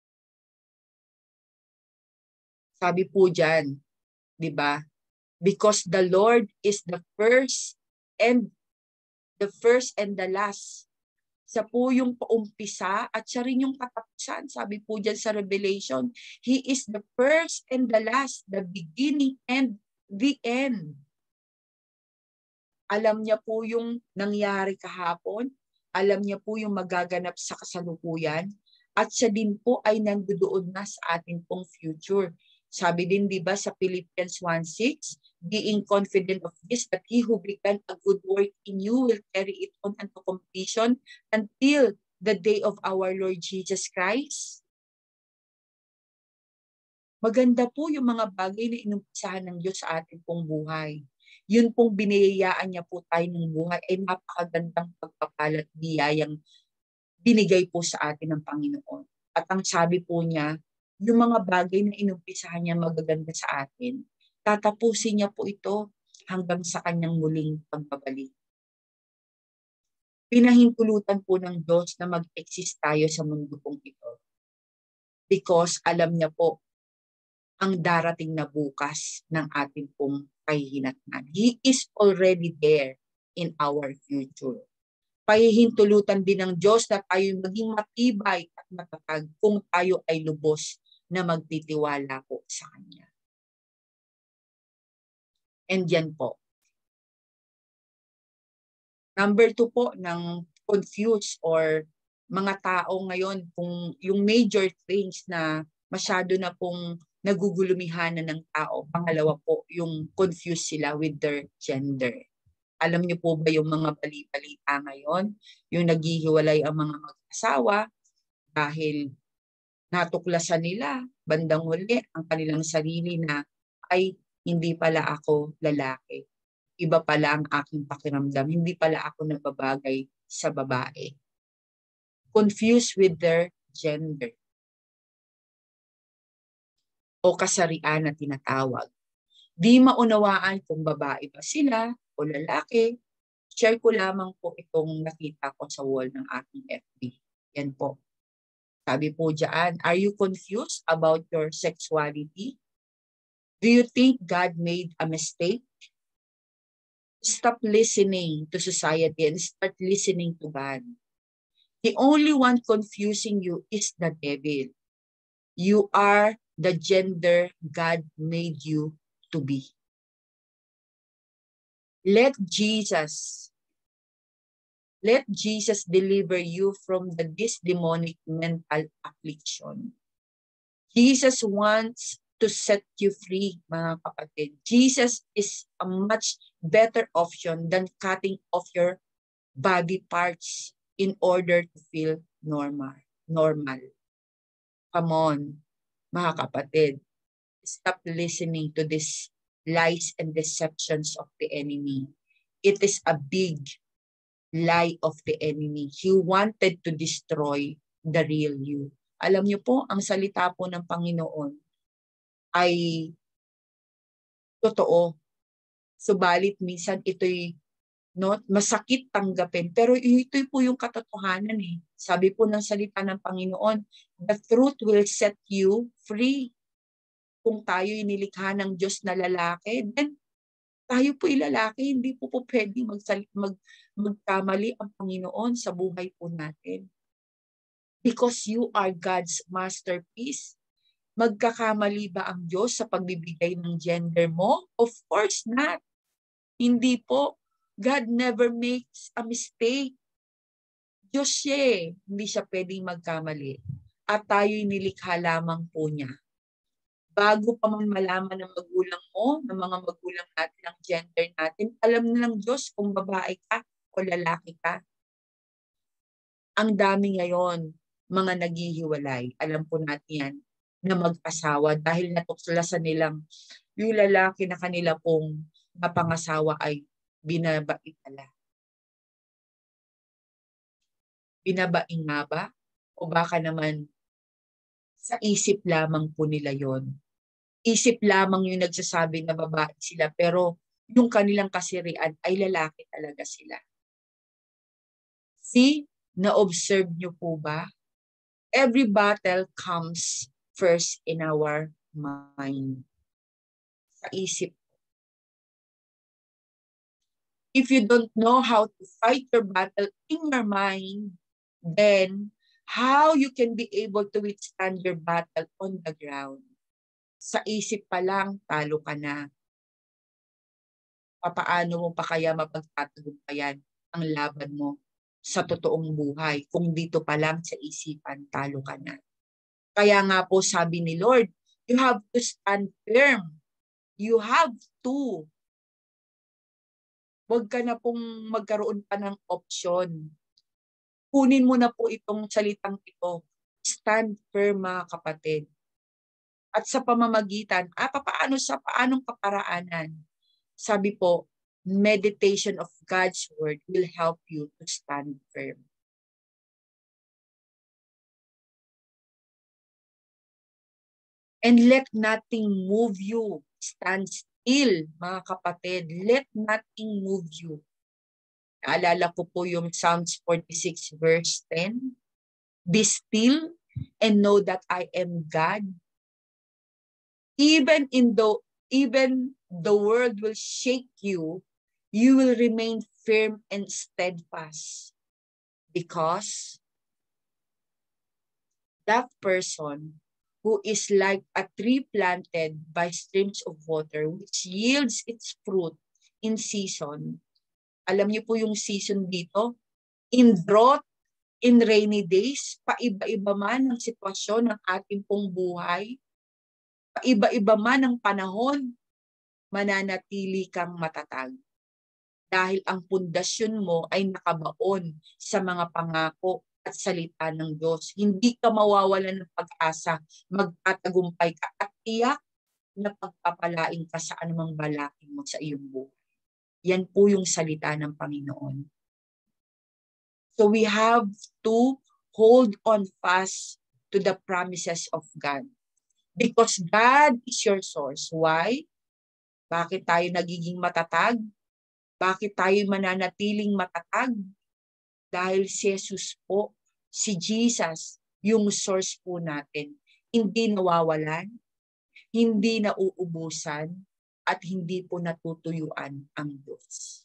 Sabi po dyan, di ba? Because the Lord is the first and the first and the last. Siya po yung paumpisa at siya rin yung katapusan. Sabi po dyan sa Revelation, He is the first and the last, the beginning and the end. Alam niya po yung nangyari kahapon. Alam niya po yung magaganap sa kasalukuyan. At siya din po ay nandoon na sa ating pong future. Sabi din, di ba, sa Philippians one six, being confident of this, that He who began a good work in you will carry it on unto completion until the day of our Lord Jesus Christ. Maganda po yung mga bagay na inumpisahan ng Diyos sa ating pong buhay. Yun pong biniyayaan niya po tayo ng buhay ay napakagandang pagpapalat biyayang binigay po sa atin ng Panginoon. At ang sabi po niya, yung mga bagay na inumpisahan niya magaganda sa atin, tatapusin niya po ito hanggang sa kanyang muling pagbabalik. Pinahintulutan po ng Diyos na mag-exist tayo sa mundo pong ito. Because alam niya po ang darating na bukas ng ating pong kahihinatnan. He is already there in our future. Pahihintulutan din ng Diyos na tayo maging matibay at matatag kung tayo ay lubos na magtitiwala po sa Kanya. And yan po. Number two po, ng confused or mga tao ngayon, kung yung major things na masyado na pong nagugulumihanan ng tao. Pangalawa po, yung confused sila with their gender. Alam niyo po ba yung mga bali-balita ngayon? Yung naghihiwalay ang mga mag-asawa dahil natuklasan nila bandang huli ang kanilang sarili na ay hindi pala ako lalaki. Iba pala ang aking pakiramdam. Hindi pala ako nababagay sa babae. Confused with their gender. O kasarian na tinatawag. Di maunawaan kung babae ba sila o lalaki. Share ko lamang po itong nakita ko sa wall ng aking F B. Yan po. Sabi po dyan, are you confused about your sexuality? Do you think God made a mistake? Stop listening to society and start listening to God. The only one confusing you is the devil. You are the gender God made you to be. Let Jesus Let Jesus deliver you from the, this demonic mental affliction. Jesus wants to set you free, mga kapatid. Jesus is a much better option than cutting off your body parts in order to feel normal. Normal. Come on, mga kapatid. Stop listening to these lies and deceptions of the enemy. It is a big lie of the enemy. He wanted to destroy the real you. Alam niyo po, ang salita po ng Panginoon ay totoo. Subalit minsan ito'y no, masakit tanggapin. Pero ito'y po yung katotohanan eh. Sabi po ng salita ng Panginoon, the truth will set you free. Kung tayo'y nilikha ng Diyos na lalaki, then tayo po ilalaki, hindi po po pwedeng mag, mag, magkamali ang Panginoon sa buhay po natin. Because you are God's masterpiece. Magkakamali ba ang Diyos sa pagbibigay ng gender mo? Of course not. Hindi po. God never makes a mistake. Diyos siya eh. Hindi siya pwedeng magkamali. At tayo'y nilikha lamang po niya. Bago pa man malaman ng magulang mo, ng mga magulang natin ang gender natin, alam na ng Diyos kung babae ka o lalaki ka. Ang dami ngayon, mga naghihiwalay. Alam po natin yan, na mag-asawa dahil natuklasan nilang yung lalaki na kanila pong napangasawa ay binabaing pala. Binabaing nga ba? O baka naman sa isip lamang po nila yon. Isip lamang yung nagsasabi na babae sila pero yung kanilang kasirian ay lalaki talaga sila. See, na-observe nyo po ba? Every battle comes first in our mind. Sa isip. If you don't know how to fight your battle in your mind, then how you can be able to withstand your battle on the ground? Sa isip pa lang, talo ka na. Papaano mo pa kaya mapagtatagumpayan ang laban mo sa totoong buhay kung dito pa lang sa isipan, talo ka na. Kaya nga po sabi ni Lord, you have to stand firm. You have to. Huwag ka na pong magkaroon pa ng option. Kunin mo na po itong salitang ito. Stand firm mga kapatid. At sa pamamagitan, ah, paano sa paanong kaparaanan? Sabi po, meditation of God's word will help you to stand firm. And let nothing move you. Stand still, mga kapatid. Let nothing move you. Naalala ko po yung Psalms forty-six verse ten. Be still and know that I am God. Even in the even the world will shake you, you will remain firm and steadfast. Because that person who is like a tree planted by streams of water, which yields its fruit in season. Alam niyo po yung season dito? In drought, in rainy days, paiba-iba man ang sitwasyon ng ating pong buhay, paiba-iba man ang panahon, mananatili kang matatag. Dahil ang pundasyon mo ay nakabaon sa mga pangako at salita ng Diyos. Hindi ka mawawalan ng pag-asa, magtatagumpay ka at tiyak na pagpapalain ka sa anumang balakid mo sa iyong buhay. Yan po yung salita ng Panginoon. So we have to hold on fast to the promises of God. Because God is your source. Why? Bakit tayo nagiging matatag? Bakit tayo mananatiling matatag? Dahil si Jesus po, si Jesus, yung source po natin, hindi nawawalan, hindi nauubusan, at hindi po natutuyuan ang Diyos.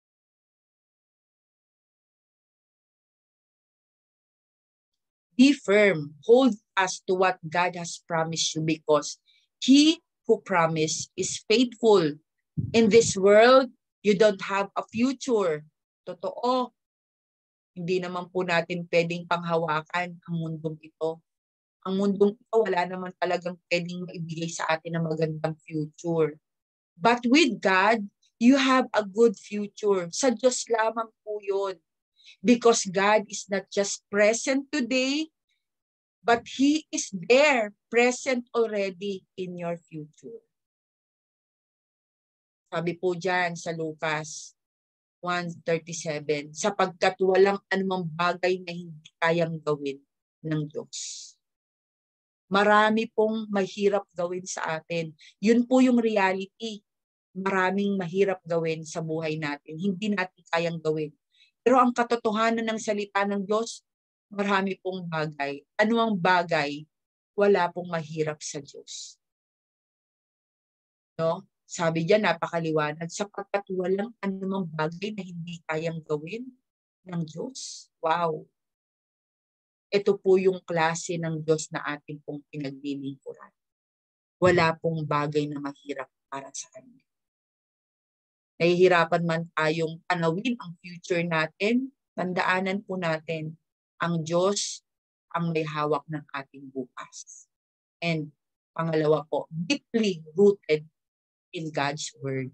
Be firm, hold fast to what God has promised you because He who promised is faithful. In this world, you don't have a future. Totoo. Hindi naman po natin pwedeng panghawakan ang mundong ito. Ang mundong ito, wala naman talagang pwedeng maibigay sa atin ng magandang future. But with God, you have a good future. Sa Diyos lamang po yun. Because God is not just present today, but He is there, present already in your future. Sabi po dyan sa Lucas one thirty-seven, sapagkat walang anumang bagay na hindi kayang gawin ng Diyos. Marami pong mahirap gawin sa atin. Yun po yung reality. Maraming mahirap gawin sa buhay natin. Hindi natin kayang gawin. Pero ang katotohanan ng salita ng Diyos, marami pong bagay. Ano ang bagay? Wala pong mahirap sa Diyos. No? Sabi diyan, napakaliwanag, sapagkat walang anumang bagay na hindi kayang gawin ng Diyos. Wow. ito po yung klase ng Diyos na ating pong pinaglilingkuran. Wala pong bagay na mahirap para sa Kanya. Nahihirapan man tayong panawin ang future natin, tandaanan po natin, ang Diyos ang may hawak ng ating bukas. And pangalawa po, deeply rooted in God's Word.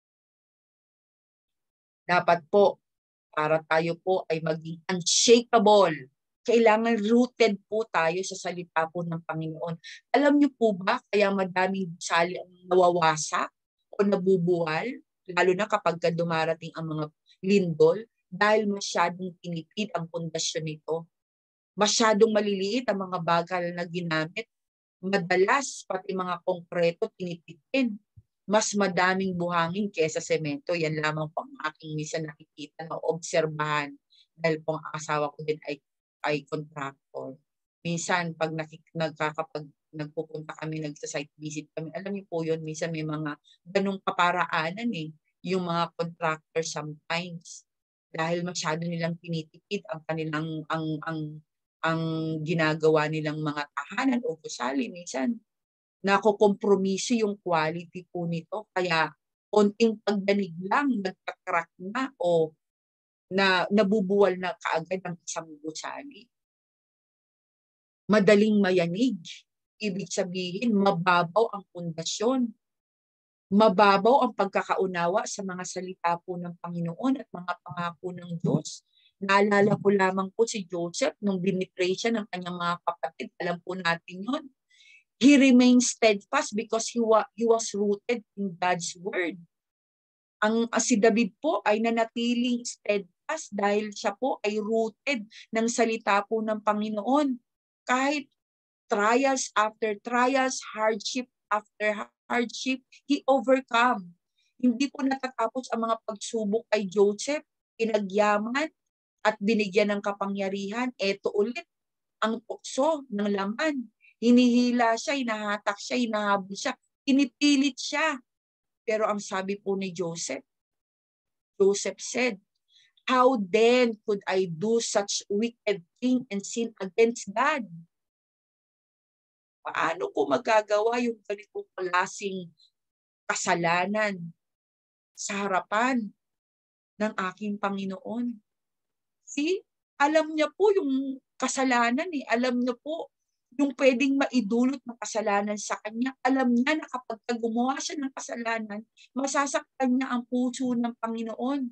Dapat po, para tayo po ay maging unshakable, kailangan rooted po tayo sa salita po ng Panginoon. Alam niyo po ba, kaya madaming gusali ang nawawasak o nabubuwal, lalo na kapag dumarating ang mga lindol, dahil masyadong tinipid ang pundasyon nito. Masyadong maliliit ang mga bagal na ginamit. Madalas, pati mga konkreto, tinipidin. Mas madaming buhangin kesa semento. Yan lamang po ang aking minsan nakikita na obserbahan. Dahil po ang asawa ko din ay, ay contractor. Minsan, pag nakik nagkakapag nagpupunta kami, nagsa-site visit kami, alam niyo po yun, minsan may mga ganong kaparaanan eh. Yung mga contractor sometimes. Dahil masyado nilang tinitipid ang kanilang, ang, ang, ang ginagawa nilang mga tahanan o gusali. Minsan, nakokompromiso yung quality po nito. Kaya, konting pagdanig lang, nagkakrak na o na nabubuwal na kaagad ang isang gusali. Madaling mayanig. Ibig sabihin, mababaw ang pundasyon. Mababaw ang pagkakaunawa sa mga salita po ng Panginoon at mga pangako ng Diyos. Naalala ko lamang po si Joseph nung binitray siya ng kanyang mga kapatid. Alam po natin yun. He remained steadfast because he, wa he was rooted in God's Word. Ang si David po ay nanatiling steadfast dahil siya po ay rooted ng salita po ng Panginoon. Kahit trials after trials, hardship after hardship, he overcome. Hindi po natatapos ang mga pagsubok kay Joseph, pinagyaman at binigyan ng kapangyarihan. Ito ulit ang tukso ng laman. Hinihila siya, hinahatak siya, hinahabol siya, pinipilit siya. Pero ang sabi po ni Joseph, Joseph said, "How then could I do such wicked thing and sin against God?" Paano ko magagawa yung ganitong klaseng kasalanan sa harapan ng aking Panginoon? See, alam niya po yung kasalanan eh. Alam niya po yung pwedeng maidulot ng kasalanan sa kanya. Alam niya na kapag gumawa siya ng kasalanan, masasaktan niya ang puso ng Panginoon.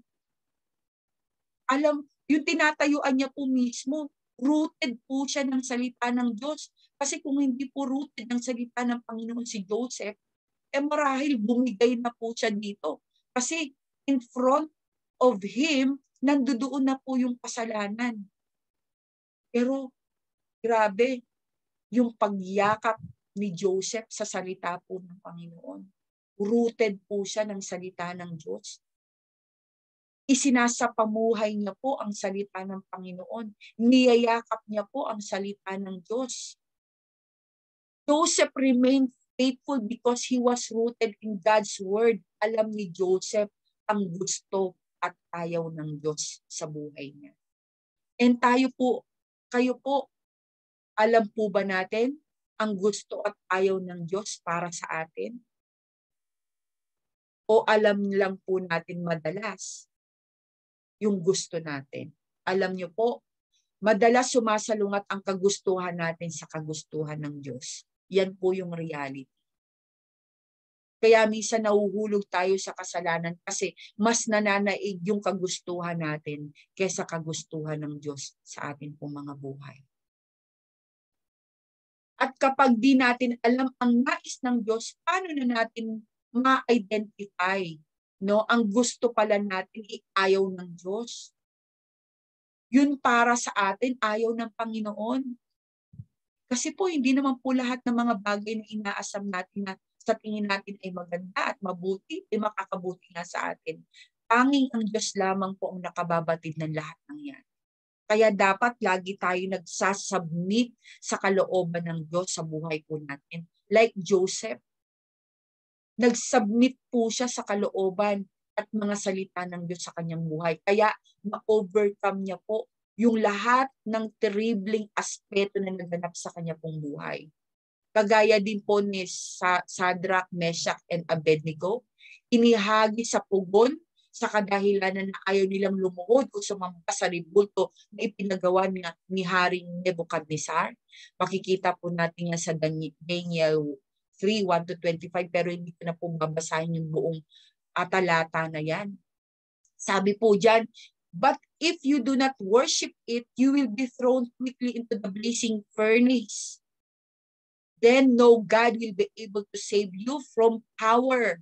Alam, yung tinatayuan niya po mismo, rooted po siya ng salita ng Diyos. Kasi kung hindi po rooted ng salita ng Panginoon si Joseph, eh marahil bumigay na po siya dito. Kasi in front of him, nandoon na po yung kasalanan. Pero grabe, yung pagyakap ni Joseph sa salita po ng Panginoon. Rooted po siya ng salita ng Diyos. Isinasapamuhay niya po ang salita ng Panginoon. Niyayakap niya po ang salita ng Diyos. Joseph remained faithful because he was rooted in God's Word. Alam ni Joseph ang gusto at ayaw ng Diyos sa buhay niya. And tayo po, kayo po, alam po ba natin ang gusto at ayaw ng Diyos para sa atin? O alam lang po natin madalas yung gusto natin? Alam niyo po, madalas sumasalungat ang kagustuhan natin sa kagustuhan ng Diyos. Yan po yung reality. Kaya minsan nahuhulog tayo sa kasalanan kasi mas nananaig yung kagustuhan natin kaysa kagustuhan ng Diyos sa atin pong mga buhay. At kapag di natin alam ang nais ng Diyos, paano na natin ma-identify, no? Ang gusto pala natin ay ayaw ng Diyos. Yun para sa atin, ayaw ng Panginoon. Kasi po, hindi naman po lahat ng mga bagay na inaasam natin na sa tingin natin ay maganda at mabuti, ay makakabuti nga sa atin. Tanging ang Diyos lamang po ang nakababatid ng lahat ng yan. Kaya dapat lagi tayo nagsasubmit sa kalooban ng Diyos sa buhay po natin. Like Joseph, nagsubmit po siya sa kalooban at mga salita ng Diyos sa kanyang buhay. Kaya ma-overcome niya po yung lahat ng terribling aspeto na naganap sa kanya pong buhay. Kagaya din po ni Shadrach, Meshach, and Abednego, inihagi sa pugon sa kadahilanan na ayaw nilang lumuhod o sumamba sa ribulto na ipinagawa ni, ni Haring Nebuchadnezzar. Makikita po natin yan sa Daniel three, one to twenty-five, pero hindi ko na po babasahin yung buong atalata na yan. Sabi po dyan, but if you do not worship it, you will be thrown quickly into the blazing furnace. Then no God will be able to save you from power.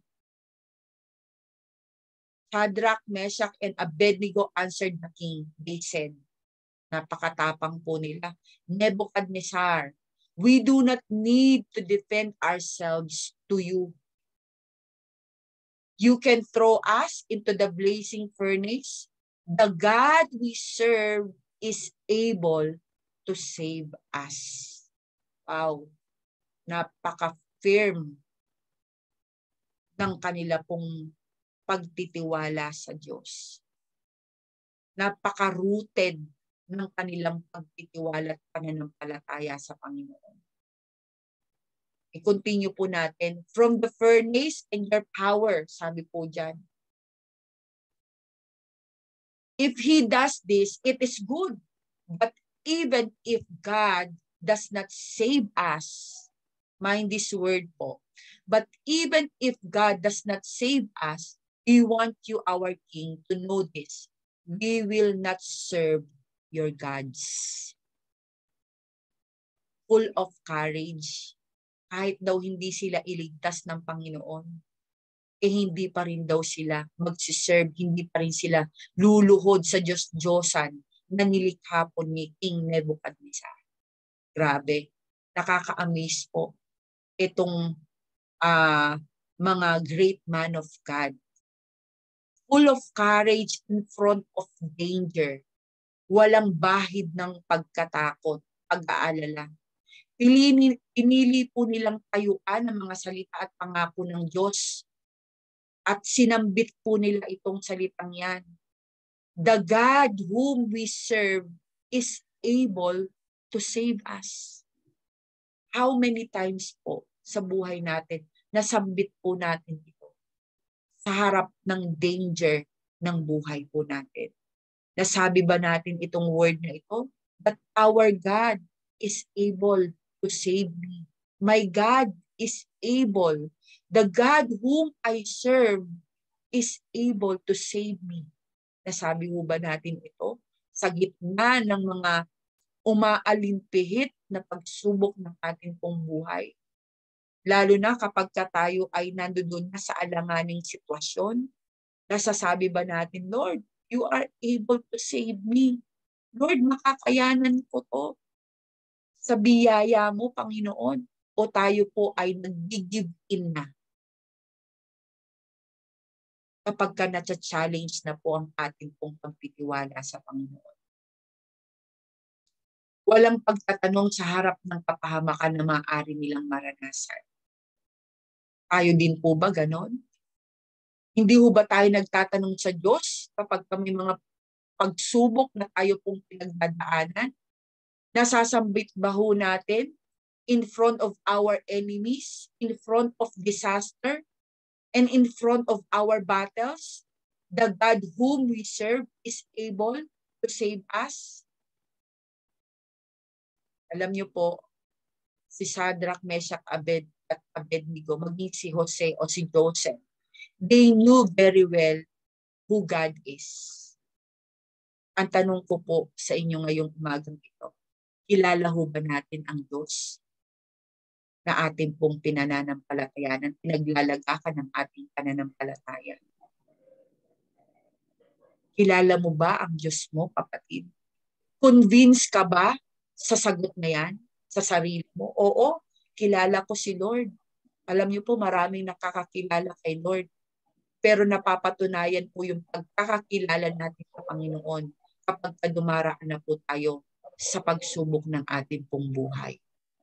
Shadrach, Meshach, and Abednego answered the king. They said, napakatapang po nila, Nebuchadnezzar, we do not need to defend ourselves to you. You can throw us into the blazing furnace. The God we serve is able to save us. Wow. Napaka-firm ng kanila pong pagtitiwala sa Diyos. Napaka-rooted ng kanilang pagtitiwala at pananampalataya sa Panginoon. I-continue po natin. From the furnace and your power, sabi po dyan. If He does this, it is good. But even if God does not save us, mind this word po, but even if God does not save us, we want you, our King, to know this. We will not serve your gods. Full of courage. Kahit daw hindi sila iligtas ng Panginoon, eh hindi pa rin daw sila magsiserve, hindi pa rin sila luluhod sa Diyos-Diyosan na nilikha po ni King Nebuchadnezzar. Grabe. Nakaka-amaze po itong uh, mga great man of God. Full of courage in front of danger. Walang bahid ng pagkatakot, pag-aalala. Pinili, pinili po nilang tayuan ng mga salita at pangako ng Diyos. At sinambit po nila itong salitang yan. The God whom we serve is able to save us. How many times po sa buhay natin nasambit po natin ito sa harap ng danger ng buhay po natin? Nasabi ba natin itong word na ito? That our God is able to save me. My God is able. The God whom I serve is able to save me. Nasabi mo ba natin ito? Sa gitna ng mga umaalinpihit na pagsubok ng ating pong buhay. Lalo na kapag tayo ay nandoon na sa alanganing sitwasyon, nasasabi ba natin, Lord, you are able to save me. Lord, makakayanan ko to. Sa biyaya mo, Panginoon, o tayo po ay nag-give in na. Kapag ka na-challenge na po ang ating pong pagtitiwala sa Panginoon. Walang pagtatanong sa harap ng kapahamakan na maaari nilang maranasan. Tayo din po ba ganon? Hindi ho ba tayo nagtatanong sa Diyos kapag kami mga pagsubok na tayo pong pinagdadaanan? Nasasambit ba ho natin in front of our enemies, in front of disaster, and in front of our battles? The God whom we serve is able to save us. Alam niyo po, si Shadrach, Meshach, Abed, at Abednego, maging si Jose o si Joseph, they knew very well who God is. Ang tanong ko po sa inyo ngayong umagang ito, kilala ho ba natin ang Diyos na ating pong pinananampalatayanan, pinaglalagakan ng ating pananampalataya? Kilala mo ba ang Diyos mo, kapatid? Convince ka ba sa sagot na yan, sa sarili mo? Oo, kilala ko si Lord. Alam niyo po, maraming nakakakilala kay Lord. Pero napapatunayan po yung pagkakakilala natin sa Panginoon kapag dumaraan na po tayo sa pagsubok ng ating pong buhay.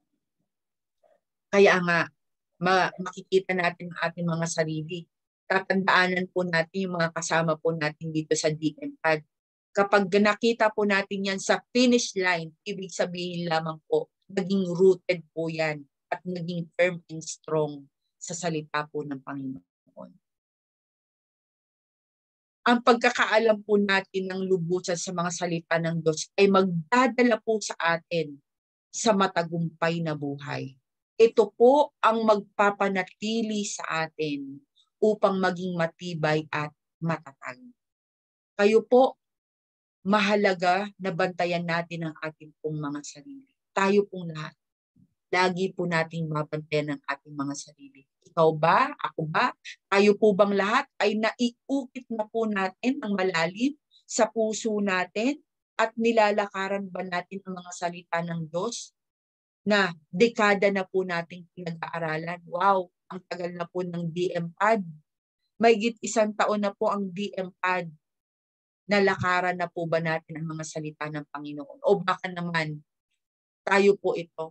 Kaya nga, ma makikita natin ang ating mga sarili. Tatandaanan po natin yung mga kasama po natin dito sa D M P A D. Kapag nakita po natin yan sa finish line, ibig sabihin lamang po, naging rooted po yan at naging firm and strong sa salita po ng Panginoon. Ang pagkakaalam po natin ng lubusan sa mga salita ng Diyos ay magdadala po sa atin sa matagumpay na buhay. Ito po ang magpapanatili sa atin upang maging matibay at matatag. Kayo po, mahalaga na bantayan natin ang ating pong mga sarili. Tayo pong lahat. Lagi po nating mabantayan ang ating mga sarili. Ikaw ba? Ako ba? Tayo po bang lahat ay naiukit na po natin ang malalim sa puso natin at nilalakaran ba natin ang mga salita ng Diyos na dekada na po nating pinag-aaralan? Wow, ang tagal na po ng D M P A D. Mahigit isang taon na po ang D M P A D. Nalakaran na po ba natin ang mga salita ng Panginoon? O baka naman, tayo po ito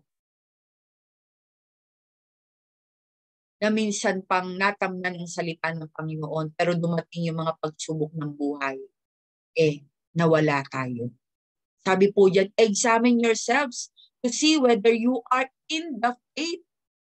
na minsan pang natamnan ang salita ng Panginoon pero dumating yung mga pagsubok ng buhay, eh, nawala tayo. Sabi po dyan, examine yourselves to see whether you are in the faith.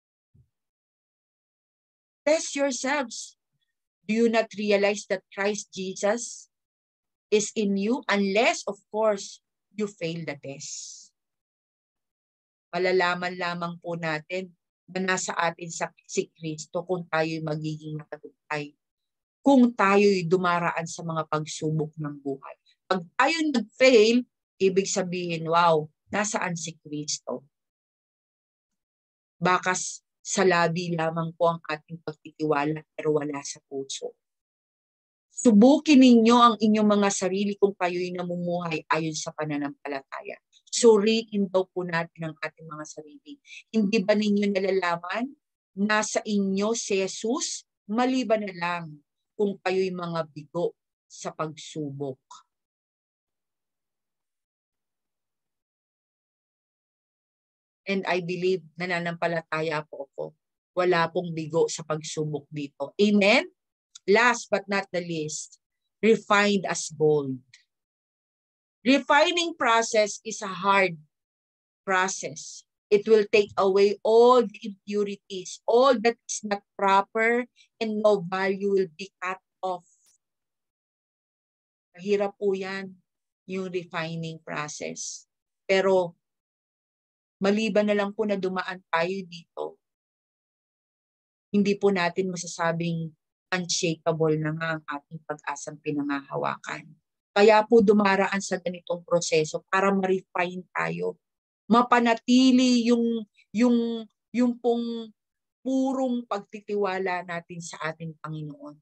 Test yourselves. Do you not realize that Christ Jesus is in you unless, of course, you fail the test? Malalaman lamang po natin na nasa atin sa si Kristo kung tayo'y magiging matagumpay. Kung tayo'y dumaraan sa mga pagsubok ng buhay. Pag tayo nag-fail, ibig sabihin, wow, nasaan si Kristo? Baka sa labi lamang po ang ating pagtitiwala pero wala sa puso. Subukin ninyo ang inyong mga sarili kung kayo'y namumuhay ayon sa pananampalataya. Suriin daw po natin ang ating mga sarili. Hindi ba ninyo nalalaman na sa inyo si Jesus, maliban na lang kung kayo'y mga bigo sa pagsubok. And I believe, nananampalataya po ako. Wala pong bigo sa pagsubok dito. Amen? Last but not the least, refined as gold. Refining process is a hard process. It will take away all the impurities, all that is not proper, and no value will be cut off. Mahirap po yan, yung refining process. Pero, maliban na lang po na dumaan tayo dito, hindi po natin masasabing unshakable na nga ang ating pag-asang pinangahawakan. Kaya po dumaraan sa ganitong proseso para ma-refine tayo. Mapanatili yung, yung, yung pong purong pagtitiwala natin sa ating Panginoon.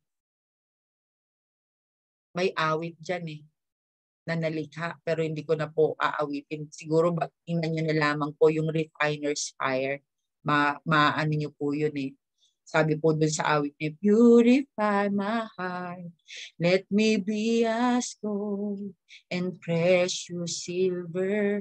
May awit dyan eh, na nalikha, pero hindi ko na po aawitin. Siguro ba, tingnan nyo na lamang po yung Refiner's Fire. Ma, maano nyo po yun eh. Sabi po dun sa awit niya, purify my heart, let me be as gold and precious silver.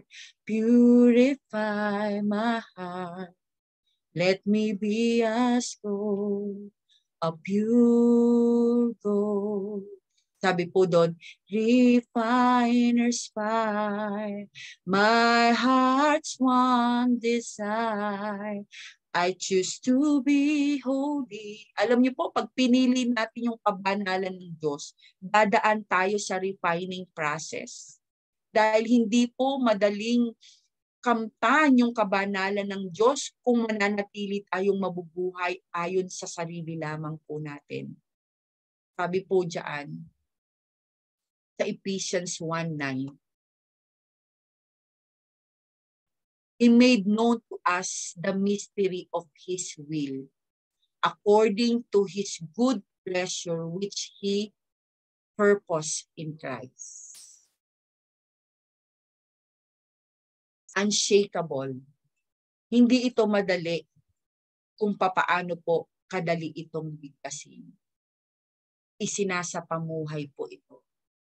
Purify my heart, let me be as gold, a pure gold. Sabi po doon, refiner's fire, my heart's one desire, I choose to be holy. Alam niyo po, pag pinili natin yung kabanalan ng Diyos, dadaan tayo sa refining process. Dahil hindi po madaling kamtan yung kabanalan ng Diyos kung mananatili tayong mabubuhay ayon sa sarili lamang po natin. Sabi po diyan, sa Ephesians one nine, He made known to us the mystery of His will, according to His good pleasure which He purposed in Christ. Unshakable. Hindi ito madali kung papaano po kadali itong bigkasin. Isinasapamuhay po ito.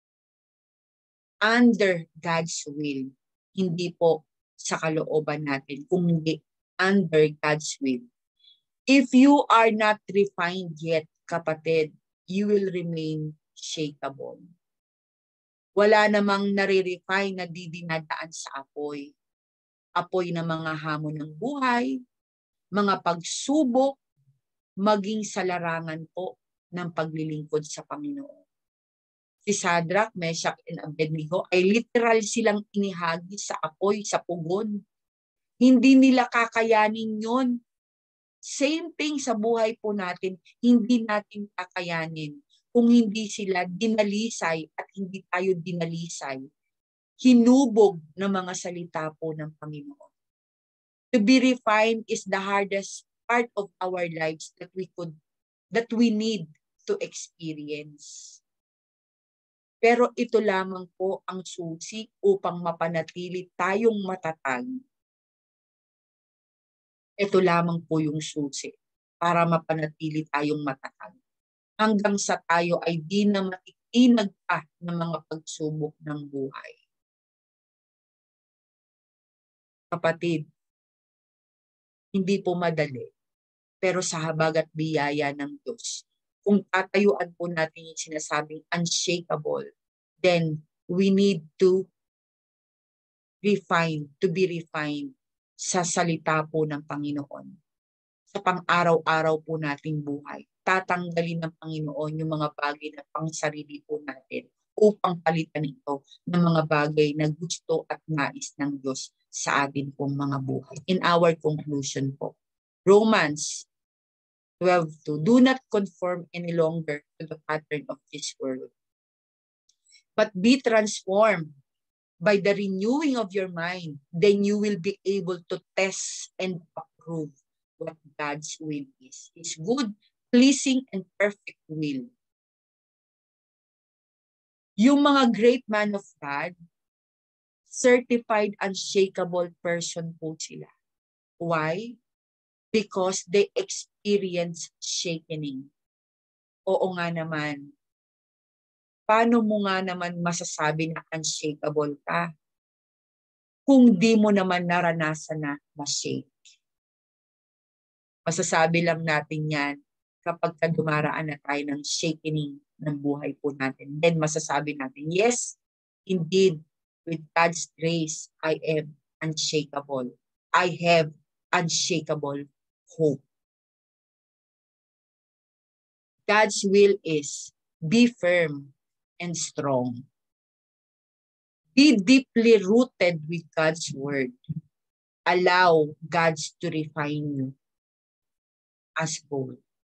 Under God's will, hindi po sa kalooban natin, kung hindi under God's will. If you are not refined yet, kapatid, you will remain shakeable. Wala namang nare-refine na di dinadaan sa apoy. Apoy na mga hamon ng buhay, mga pagsubok, maging sa larangan po ng paglilingkod sa Panginoon. Si Shadrach, Meshach, and Abednego ay literal silang inihagis sa apoy, sa pugon. Hindi nila kakayanin yon. Same thing sa buhay po natin, hindi natin kakayanin kung hindi sila dinalisay at hindi tayo dinalisay. Hinubog ng mga salita po ng Panginoon. To be refined is the hardest part of our lives that we could, that we need to experience. Pero ito lamang po ang susi upang mapanatili tayong matatag. Ito lamang po yung susi para mapanatili tayong matatag. Hanggang sa tayo ay di na matitinag pa ng mga pagsubok ng buhay. Kapatid, hindi po madali, pero sa habag at biyaya ng Diyos, kung tatayuan po natin yung sinasabing unshakable, then we need to refine, to be refined sa salita po ng Panginoon. Sa pang-araw-araw po nating buhay, tatanggalin ng Panginoon yung mga bagay na pangsarili po natin upang palitan ito ng mga bagay na gusto at nais ng Diyos sa atin pong mga buhay. In our conclusion po, Romans twelve two, do not conform any longer to the pattern of this world, but be transformed by the renewing of your mind. Then you will be able to test and approve what God's will is. His good, pleasing, and perfect will. Yung mga great man of God, certified unshakable person po sila. Why? Because they experience shakening. Oo nga naman. Paano mo nga naman masasabi na unshakable ka kung di mo naman naranasan na ma-shake? Masasabi lang natin yan kapag dumaraan na tayo ng shakening ng buhay po natin. Then masasabi natin, yes, indeed, with God's grace, I am unshakable. I have unshakable hope. God's will is be firm and strong. Be deeply rooted with God's word. Allow God to refine you as gold.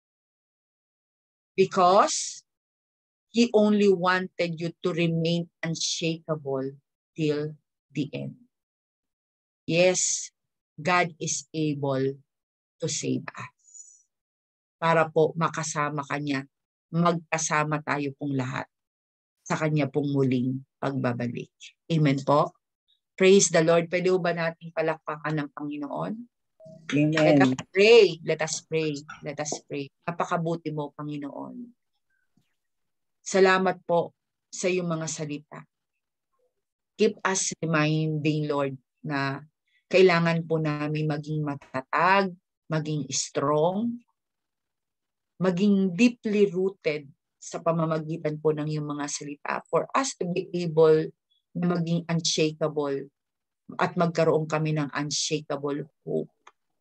Because He only wanted you to remain unshakable till the end. Yes, God is able to save us. Para po makasama Kanya, magkasama tayo pong lahat sa Kanya pong muling pagbabalik. Amen po. Praise the Lord. Pwede ba natin palakpakan ng Panginoon? Amen. Let us pray. Let us pray. Let us pray. Napakabuti mo, Panginoon. Salamat po sa iyong mga salita. Keep us reminding, Lord, na kailangan po namin maging matatag, maging strong, maging deeply rooted sa pamamagitan po ng iyong mga salita for us to be able na maging unshakable at magkaroon kami ng unshakable hope.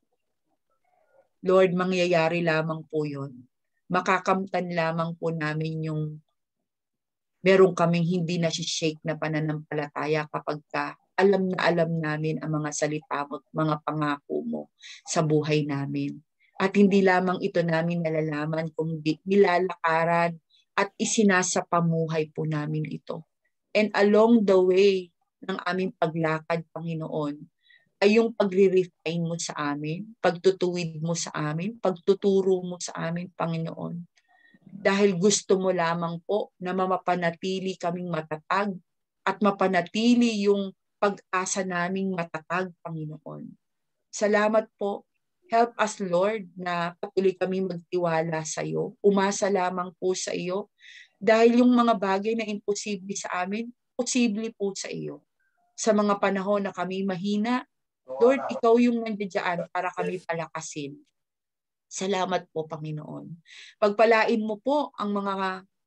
Lord, mangyayari lamang po yun. Makakamtan lamang po namin yung meron kaming hindi na-shake na pananampalataya kapag ka alam na alam namin ang mga salita mo, mga pangako mo sa buhay namin. At hindi lamang ito namin nalalaman, kundi nilalakaran at isinasapamuhay po namin ito. And along the way ng aming paglakad, Panginoon, ay yung pagre-refine mo sa amin, pagtutuwid mo sa amin, pagtuturo mo sa amin, Panginoon. Dahil gusto mo lamang po na mapanatili kaming matatag at mapanatili yung pag-asa naming matatag, Panginoon. Salamat po. Help us, Lord, na patuloy kami magtiwala sa iyo. Umasa lamang po sa iyo. Dahil yung mga bagay na imposible sa amin, posible po sa iyo. Sa mga panahon na kami mahina, Lord, ikaw yung nandiyan para kami palakasin. Salamat po, Panginoon. Pagpalain mo po ang mga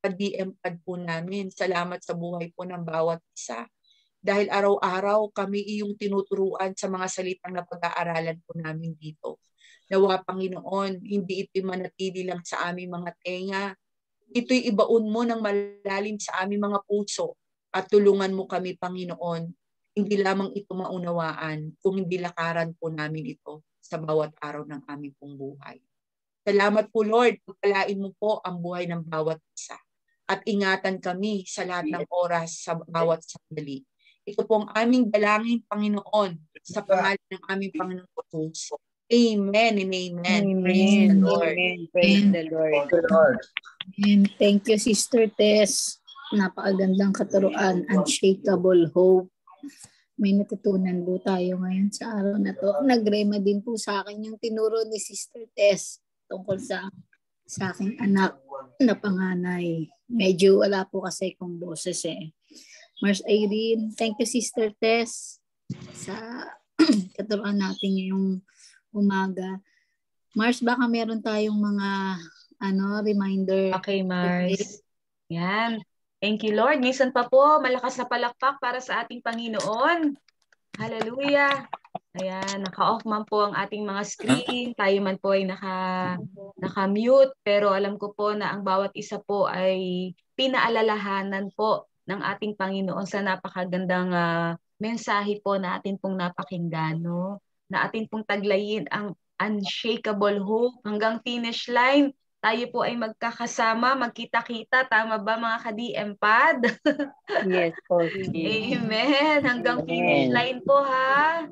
ka-D M P A D po namin. Salamat sa buhay po ng bawat isa. Dahil araw-araw kami iyong tinuturuan sa mga salitang na pag-aaralan po namin dito. Nawa Panginoon, hindi ito'y manatili lang sa aming mga tenga. Ito'y ibaon mo ng malalim sa aming mga puso at tulungan mo kami, Panginoon. Hindi lamang ito maunawaan, kung hindi lakaran po namin ito sa bawat araw ng aming pong buhay. Salamat po, Lord. Pagpalain mo po ang buhay ng bawat isa. At ingatan kami sa lahat ng oras sa bawat sandali. Ito po ang aming dalangin, Panginoon, sa pangalan ng aming Panginoon Jesus. Amen and amen. Amen. Praise the Lord. Amen. Praise the Lord. And thank you, Sister Tess. Napakagandang katuruan, unshakable hope. May natutunan po tayo ngayon sa araw na to. Nagrema din po sa akin yung tinuro ni Sister Tess tungkol sa sa aking anak na panganay. Medyo wala po kasi kong boses eh. Mars Irene, thank you Sister Tess sa katuruan natin ngayong umaga. Mars, baka meron tayong mga ano reminder. Okay, Mars. Yan. Thank you, Lord. Minsan pa po, malakas na palakpak para sa ating Panginoon. Hallelujah. Ayan, naka-off man po ang ating mga screen. Tayo man po ay naka, naka-mute. Pero alam ko po na ang bawat isa po ay pinaalalahanan po ng ating Panginoon sa napakagandang uh, mensahe po na atin pong napakinggan, no? Na atin pong taglayin ang unshakable hope hanggang finish line. Tayo po ay magkakasama, magkita-kita. Tama ba mga ka-D M P A D? Yes po. Amen. Hanggang Amen. finish line po ha.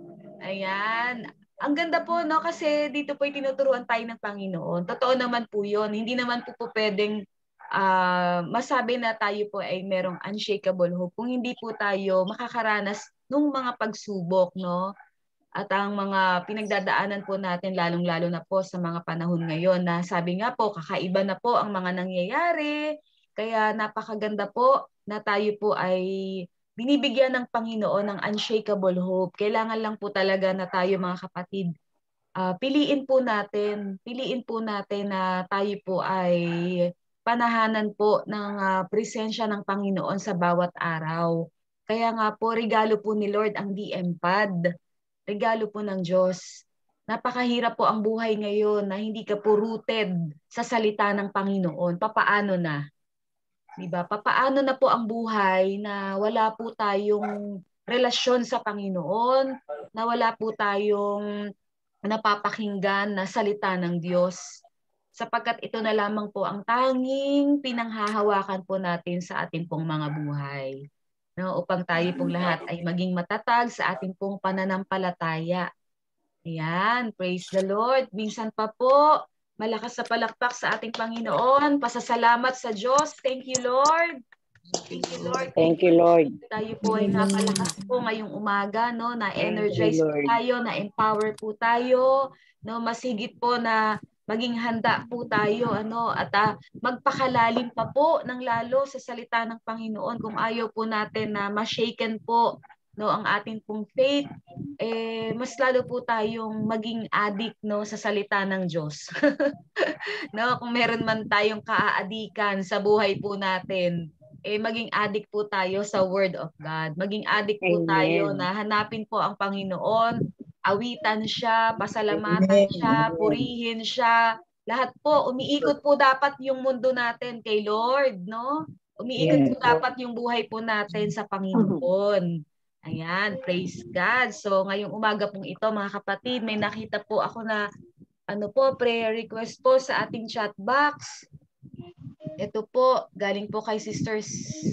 Ayan. Ang ganda po, no? Kasi dito po ay tinuturuan tayo ng Panginoon. Totoo naman po yun. Hindi naman po po pwedeng uh, masabi na tayo po ay merong unshakable hope kung hindi po tayo makakaranas ng mga pagsubok, no? At ang mga pinagdadaanan po natin lalong-lalo na po sa mga panahon ngayon na sabi nga po, kakaiba na po ang mga nangyayari. Kaya napakaganda po na tayo po ay binibigyan ng Panginoon ng unshakable hope. Kailangan lang po talaga na tayo mga kapatid, uh, piliin po natin, piliin po natin na tayo po ay panahanan po ng uh, presensya ng Panginoon sa bawat araw. Kaya nga po, regalo po ni Lord ang D M P A D. Regalo po ng Diyos. Napakahirap po ang buhay ngayon na hindi ka po rooted sa salita ng Panginoon. Papaano na? Diba? Papaano na po ang buhay na wala po tayong relasyon sa Panginoon, na wala po tayong napapakinggan na salita ng Diyos. Sapagkat ito na lamang po ang tanging pinanghahawakan po natin sa ating pong mga buhay. No, upang tayo pong lahat ay maging matatag sa ating pong pananampalataya. Ayan, praise the Lord. Minsan pa po, malakas sa palakpak sa ating Panginoon. Pasasalamat sa Diyos. Thank you, Lord. Thank you, Lord. Thank you, Lord. Tayo po ay napalakas po ngayong umaga, no? Na-energize po tayo, na-empower po tayo, no? Mas higit po na maging handa po tayo, ano, at uh, magpakalalim pa po ng lalo sa salita ng Panginoon. Kung ayaw po natin na ma-shaken po, no, ang ating pong faith, eh, mas lalo po tayong maging addict, no, sa salita ng Diyos. No, kung meron man tayong kaadikan sa buhay po natin, eh, maging addict po tayo sa Word of God. Maging addict po Amen. tayo na hanapin po ang Panginoon, awitan siya, pasalamatan siya, purihin siya. Lahat po, umiikot po dapat yung mundo natin kay Lord, no? Umiikot po dapat yung buhay po natin sa Panginoon. Ayan, praise God. So, ngayong umaga pong ito, mga kapatid, may nakita po ako na ano po, prayer request po sa ating chat box. Ito po, galing po kay Sister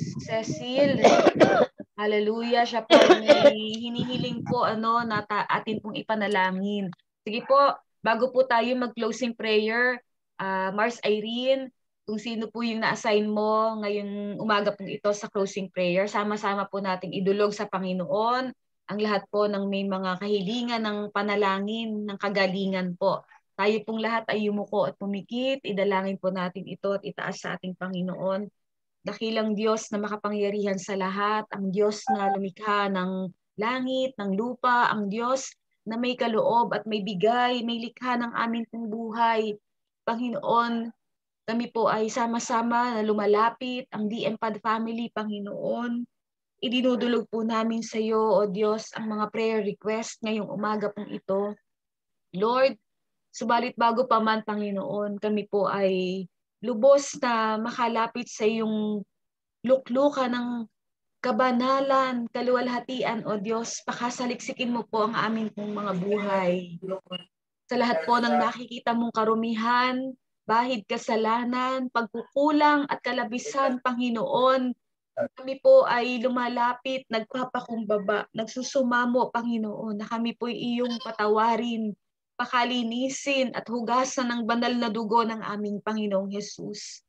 Cecil. Hallelujah, siya po may hinihiling po ano na atin pong ipanalangin. Sige po, bago po tayo mag-closing prayer, uh, Mars Irene, kung sino po yung na-assign mo ngayong umaga pong ito sa closing prayer, sama-sama po nating idulog sa Panginoon ang lahat po ng may mga kahilingan ng panalangin, ng kagalingan po. Tayo pong lahat ay yumuko at pumikit, idalangin po natin ito at itaas sa ating Panginoon. Dakilang Diyos na makapangyarihan sa lahat, ang Diyos na lumikha ng langit, ng lupa, ang Diyos na may kaloob at may bigay, may likha ng aming pong buhay. Panginoon, Kami po ay sama-sama na lumalapit, ang D M P A D family, Panginoon. Idinudulog po namin sa iyo, O Diyos, ang mga prayer request ngayong umaga pong ito. Lord, subalit bago pa man, Panginoon, kami po ay lubos na makalapit sa iyong luklukan ng kabanalan, kaluwalhatian, O Diyos. Pakasaliksikin mo po ang aming pong mga buhay. Sa lahat po ng nakikita mong karumihan, bahid kasalanan, pagkukulang at kalabisan, Panginoon, kami po ay lumalapit, nagpapakumbaba, nagsusumamo, Panginoon, na kami po iyong patawarin, pakalinisin at hugasan ng banal na dugo ng aming Panginoong Jesus.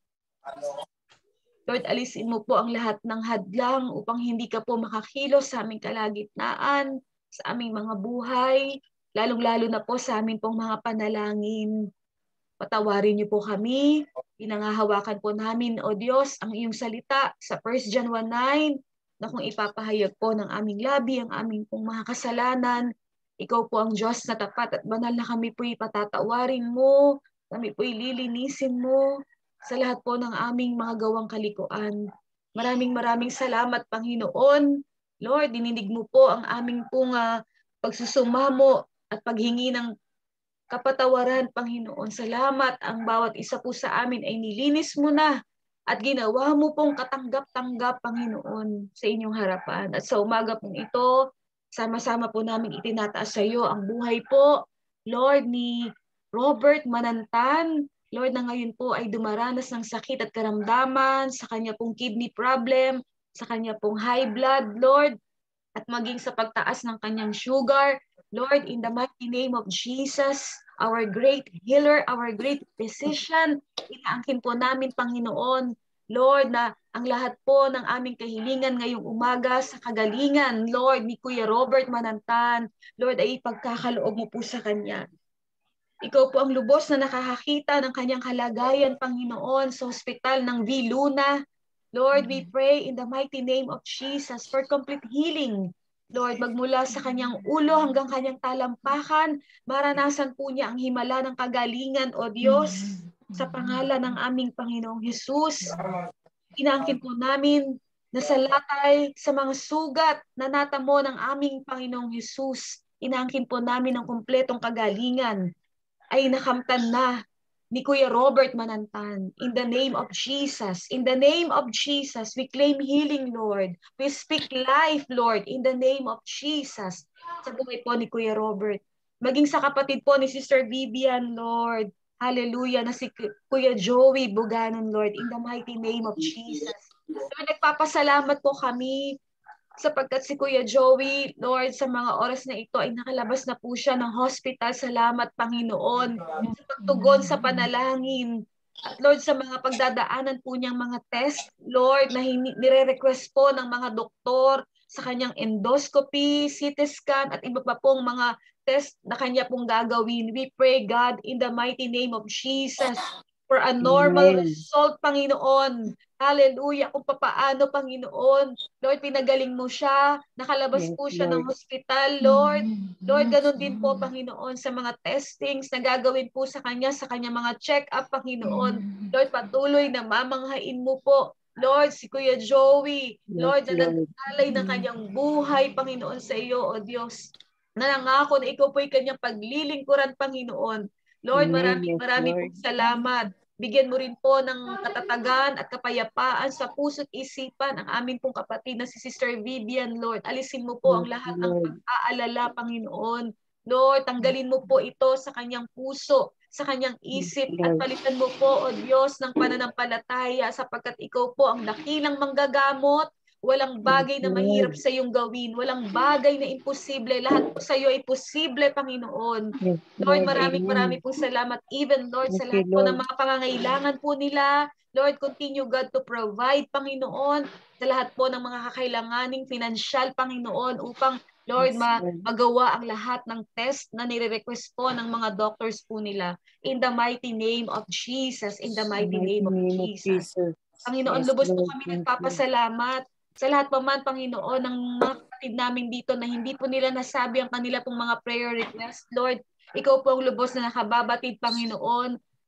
Lord, alisin mo po ang lahat ng hadlang upang hindi ka po makakilos sa aming kalagitnaan, sa aming mga buhay, lalong-lalo na po sa aming pong mga panalangin. Patawarin niyo po kami. Pinangahawakan po namin, O Diyos, ang iyong salita sa First John one nine na kung ipapahayag po ng aming labi ang aming pong mga kasalanan, ikaw po ang Diyos na tapat at banal na kami po ipatatawarin mo, kami po ililinisin mo sa lahat po ng aming mga gawang kalikuan. Maraming maraming salamat, Panginoon. Lord, dininig mo po ang aming pong uh, pagsusumamo at paghingi ng kapatawaran, Panginoon. Salamat, ang bawat isa po sa amin ay nilinis mo na at ginawa mo pong katanggap-tanggap, Panginoon, sa inyong harapan. At sa umaga pong ito, sama-sama po namin itinataas sa iyo ang buhay po, Lord, ni Robert Manantan. Lord, na ngayon po ay dumaranas ng sakit at karamdaman sa kanya pong kidney problem, sa kanya pong high blood, Lord, at maging sa pagtaas ng kanyang sugar. Lord, in the mighty name of Jesus, our great healer, our great physician, inaangkin po namin, Panginoon, Lord, na ang lahat po ng aming kahilingan ngayong umaga sa kagalingan, Lord, ni Kuya Robert Manantan, Lord, ay ipagkakaloob mo po sa kanya. Ikaw po ang lubos na nakakakita ng kanyang kalagayan, Panginoon, sa ospital ng V. Luna. Lord, we pray in the mighty name of Jesus for complete healing. Lord, magmula sa kanyang ulo hanggang kanyang talampakan, maranasan po niya ang himala ng kagalingan, O Diyos, sa pangalan ng aming Panginoong Jesus. Inaangkin po namin na sa latay, sa mga sugat na natamo ng aming Panginoong Jesus, inaangkin po namin ang kumpletong kagalingan ay nakamtan na ni Kuya Robert Manantan. In the name of Jesus, in the name of Jesus, we claim healing, Lord. We speak life, Lord, in the name of Jesus. Sa buhay po ni Kuya Robert. Maging sa kapatid po ni Sister Vivian, Lord. Hallelujah, na si Kuya Joey Buganon, Lord, in the mighty name of Jesus. Lord, nagpapasalamat po kami sapagkat si Kuya Joey, Lord, sa mga oras na ito ay nakalabas na po siya ng hospital. Salamat, Panginoon, sa pagtugon sa panalangin. At Lord, sa mga pagdadaanan po niyang mga test, Lord, na nire-request po ng mga doktor sa kanyang endoscopy, C T scan, at iba pa pong mga test na kanya pong gagawin. We pray, God, in the mighty name of Jesus, for a normal Amen. result, Panginoon. Hallelujah. Kung papaano, Panginoon. Lord, pinagaling mo siya. Nakalabas Yes, po siya Lord. ng hospital, Lord. Lord, ganun din po, Panginoon, sa mga testings na gagawin po sa kanya, sa kanya mga check-up, Panginoon. Lord, patuloy na mamanghain mo po, Lord, si Kuya Joey, Lord, Yes, na Lord. nag-alay ng kanyang buhay, Panginoon, sa iyo, O Diyos. Na nangako na ikaw po'y kanyang paglilingkuran, Panginoon. Lord, Amen. maraming Yes, maraming Lord. pong salamat. Bigyan mo rin po ng katatagan at kapayapaan sa puso't isipan ang aming pong kapatid na si Sister Vivian, Lord. Alisin mo po ang Yes, lahat ng Lord. pag-aalala, Panginoon. Lord, tanggalin mo po ito sa kanyang puso, sa kanyang isip, Yes, at Lord. palitan mo po, O Diyos, ng pananampalataya sapagkat ikaw po ang dakilang manggagamot. Walang bagay na mahirap sa iyong gawin. Walang bagay na imposible. Lahat po sa iyo ay posible, Panginoon. Yes, Lord, Lord. maraming Amen. maraming pong salamat. Even, Lord, sa Thank lahat you, po ng Lord. mga pangangailangan po nila. Lord, continue, God, to provide, Panginoon, sa lahat po ng mga kakailanganing financial, Panginoon, upang, Lord, Yes, ma Lord. magawa ang lahat ng test na nire-request po ng mga doctors po nila. In the mighty name of Jesus, in the In the mighty mighty name of name of Jesus. Jesus. Panginoon, Yes, lubos po Lord. kami Thank you. nagpapasalamat sa lahat pa man, Panginoon, ng mga kapatid namin dito na hindi po nila nasabi ang kanila pong mga prayer request. Lord, ikaw po ang lubos na nakababatid, Panginoon.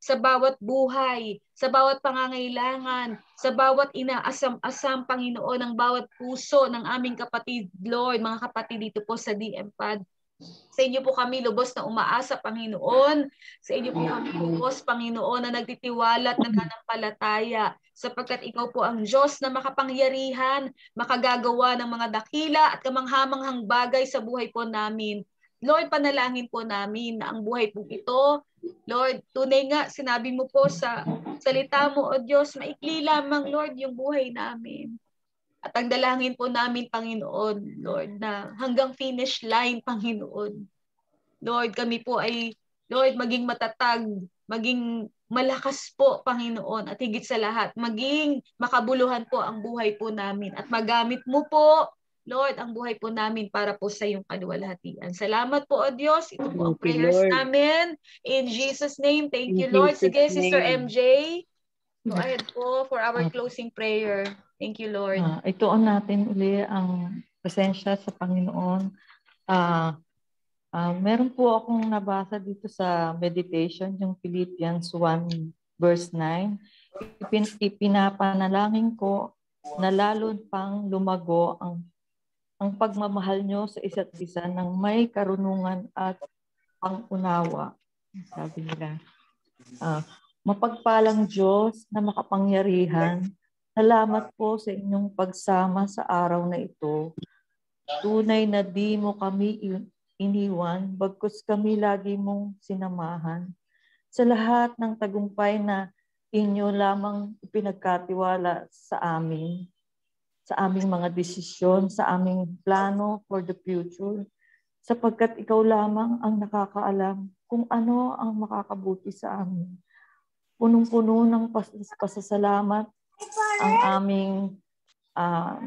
sa bawat buhay, sa bawat pangangailangan, sa bawat inaasam-asam, Panginoon, ng bawat puso ng aming kapatid, Lord, mga kapatid dito po sa D M P A D. Sa inyo po kami lubos na umaasa, Panginoon. Sa inyo po kami lubos, Panginoon, na nagtitiwala at nananampalataya, sapagkat ikaw po ang Diyos na makapangyarihan, makagagawa ng mga dakila at kamanghamanghang bagay sa buhay po namin. Lord, panalangin po namin na ang buhay po ito, Lord, tunay nga, sinabi mo po sa salita mo, O Diyos, maikli lamang, Lord, yung buhay namin. At ang dalangin po namin, Panginoon, Lord, na hanggang finish line, Panginoon. Lord, kami po ay, Lord, maging matatag, maging malakas po, Panginoon, at higit sa lahat, maging makabuluhan po ang buhay po namin at magamit mo po, Lord, ang buhay po namin para po sa iyong kaluwalhatian. Salamat po, O Diyos. Ito po ang Thank you, prayers Lord. namin. In Jesus' name, thank In you, Lord. Jesus' Sige, Sister name. M J, go ahead po for our closing prayer. Thank you, Lord. Uh, ituon natin uli ang presensya sa Panginoon. Uh, uh, meron po akong nabasa dito sa meditation, yung Philippians one verse nine. Ipin, ipinapanalangin ko na lalo pang lumago ang, ang pagmamahal nyo sa isa't isa ng may karunungan at pangunawa. Sabi nila. Uh, mapagpalang Diyos na makapangyarihan, salamat po sa inyong pagsama sa araw na ito. Tunay na di mo kami iniwan, bagkus kami lagi mong sinamahan. Sa lahat ng tagumpay na inyo lamang ipinagkatiwala sa amin, sa aming mga desisyon, sa aming plano for the future, sapagkat ikaw lamang ang nakakaalam kung ano ang makakabuti sa amin. Punong-puno ng pas- pasasalamat ang aming uh,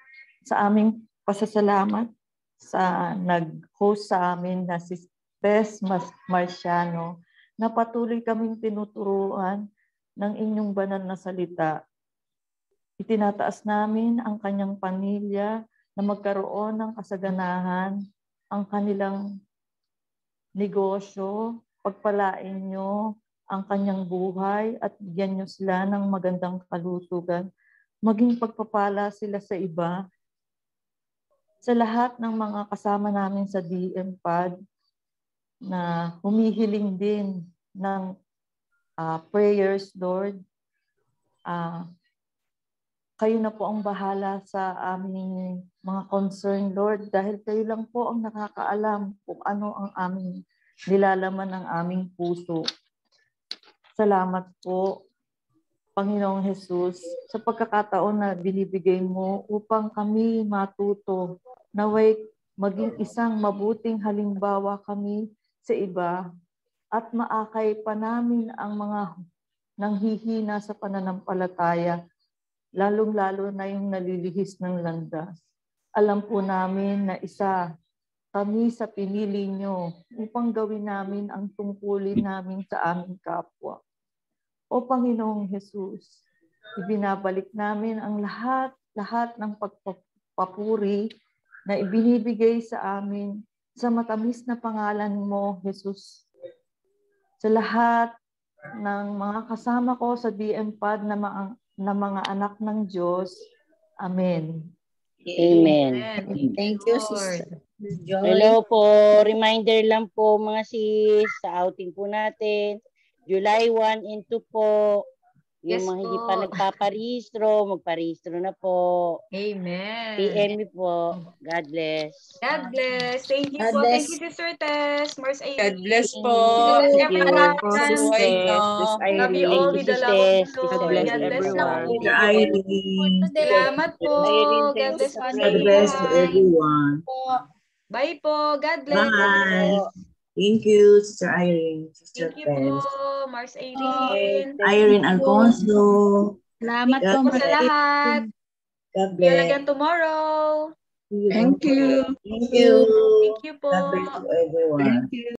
sa aming pasasalamat sa nag-host sa amin na si Tess Marciano, na patuloy kaming tinuturuan ng inyong banal na salita. Itinataas namin ang kanyang pamilya na magkaroon ng kasaganahan, ang kanilang negosyo, pagpalain nyo ang kanyang buhay at bigyan nyo sila ng magandang kalusugan, maging pagpapala sila sa iba. Sa lahat ng mga kasama namin sa D M P A D na humihiling din ng uh, prayers, Lord, uh, kayo na po ang bahala sa aming mga concern, Lord, dahil kayo lang po ang nakakaalam kung ano ang aming nilalaman ng aming puso. Salamat po, Panginoong Jesus, sa pagkakataon na binibigay mo upang kami matuto, naway maging isang mabuting halimbawa kami sa iba at maakay pa namin ang mga nanghihina sa pananampalataya, lalong-lalo na yung nalilihis ng landas. Alam po namin na isa kami sa pinili nyo upang gawin namin ang tungkulin namin sa aming kapwa. O Panginoong Jesus, ibinabalik namin ang lahat, lahat ng pagpapuri na ibinibigay sa amin sa matamis na pangalan mo, Jesus. Sa lahat ng mga kasama ko sa D M P A D na mga, na mga anak ng Diyos. Amen. Amen. Amen. Thank you, Lord. Sister Joy. Hello po. Reminder lang po mga sis, sa outing po natin. July one and two po. Yung Yes mga hindi po. pa nagpaparehistro, magparehistro na po. Amen. P M me po. God bless. God bless. Thank you God po. bless. Thank you, Sister Tess. Mars God Irene. bless po. God bless Thank you. everyone. Buhay nyo. Love you Thank all you, with the love of sisters. the Lord. God bless God bless everyone. po. Sister Irene. Salamat po. Irene, thank God you bless sa po sa God inyo bless to lahat. everyone. Bye po. God bless. Bye. Thank you, Sister Irene, Sister Thank you po, Tess, Mars Irene. Irene Alfonso. Salamat God po, Po sa bless. lahat. God See you bless. again tomorrow. See you Thank tomorrow. you. Thank you. Thank you po. God bless to everyone.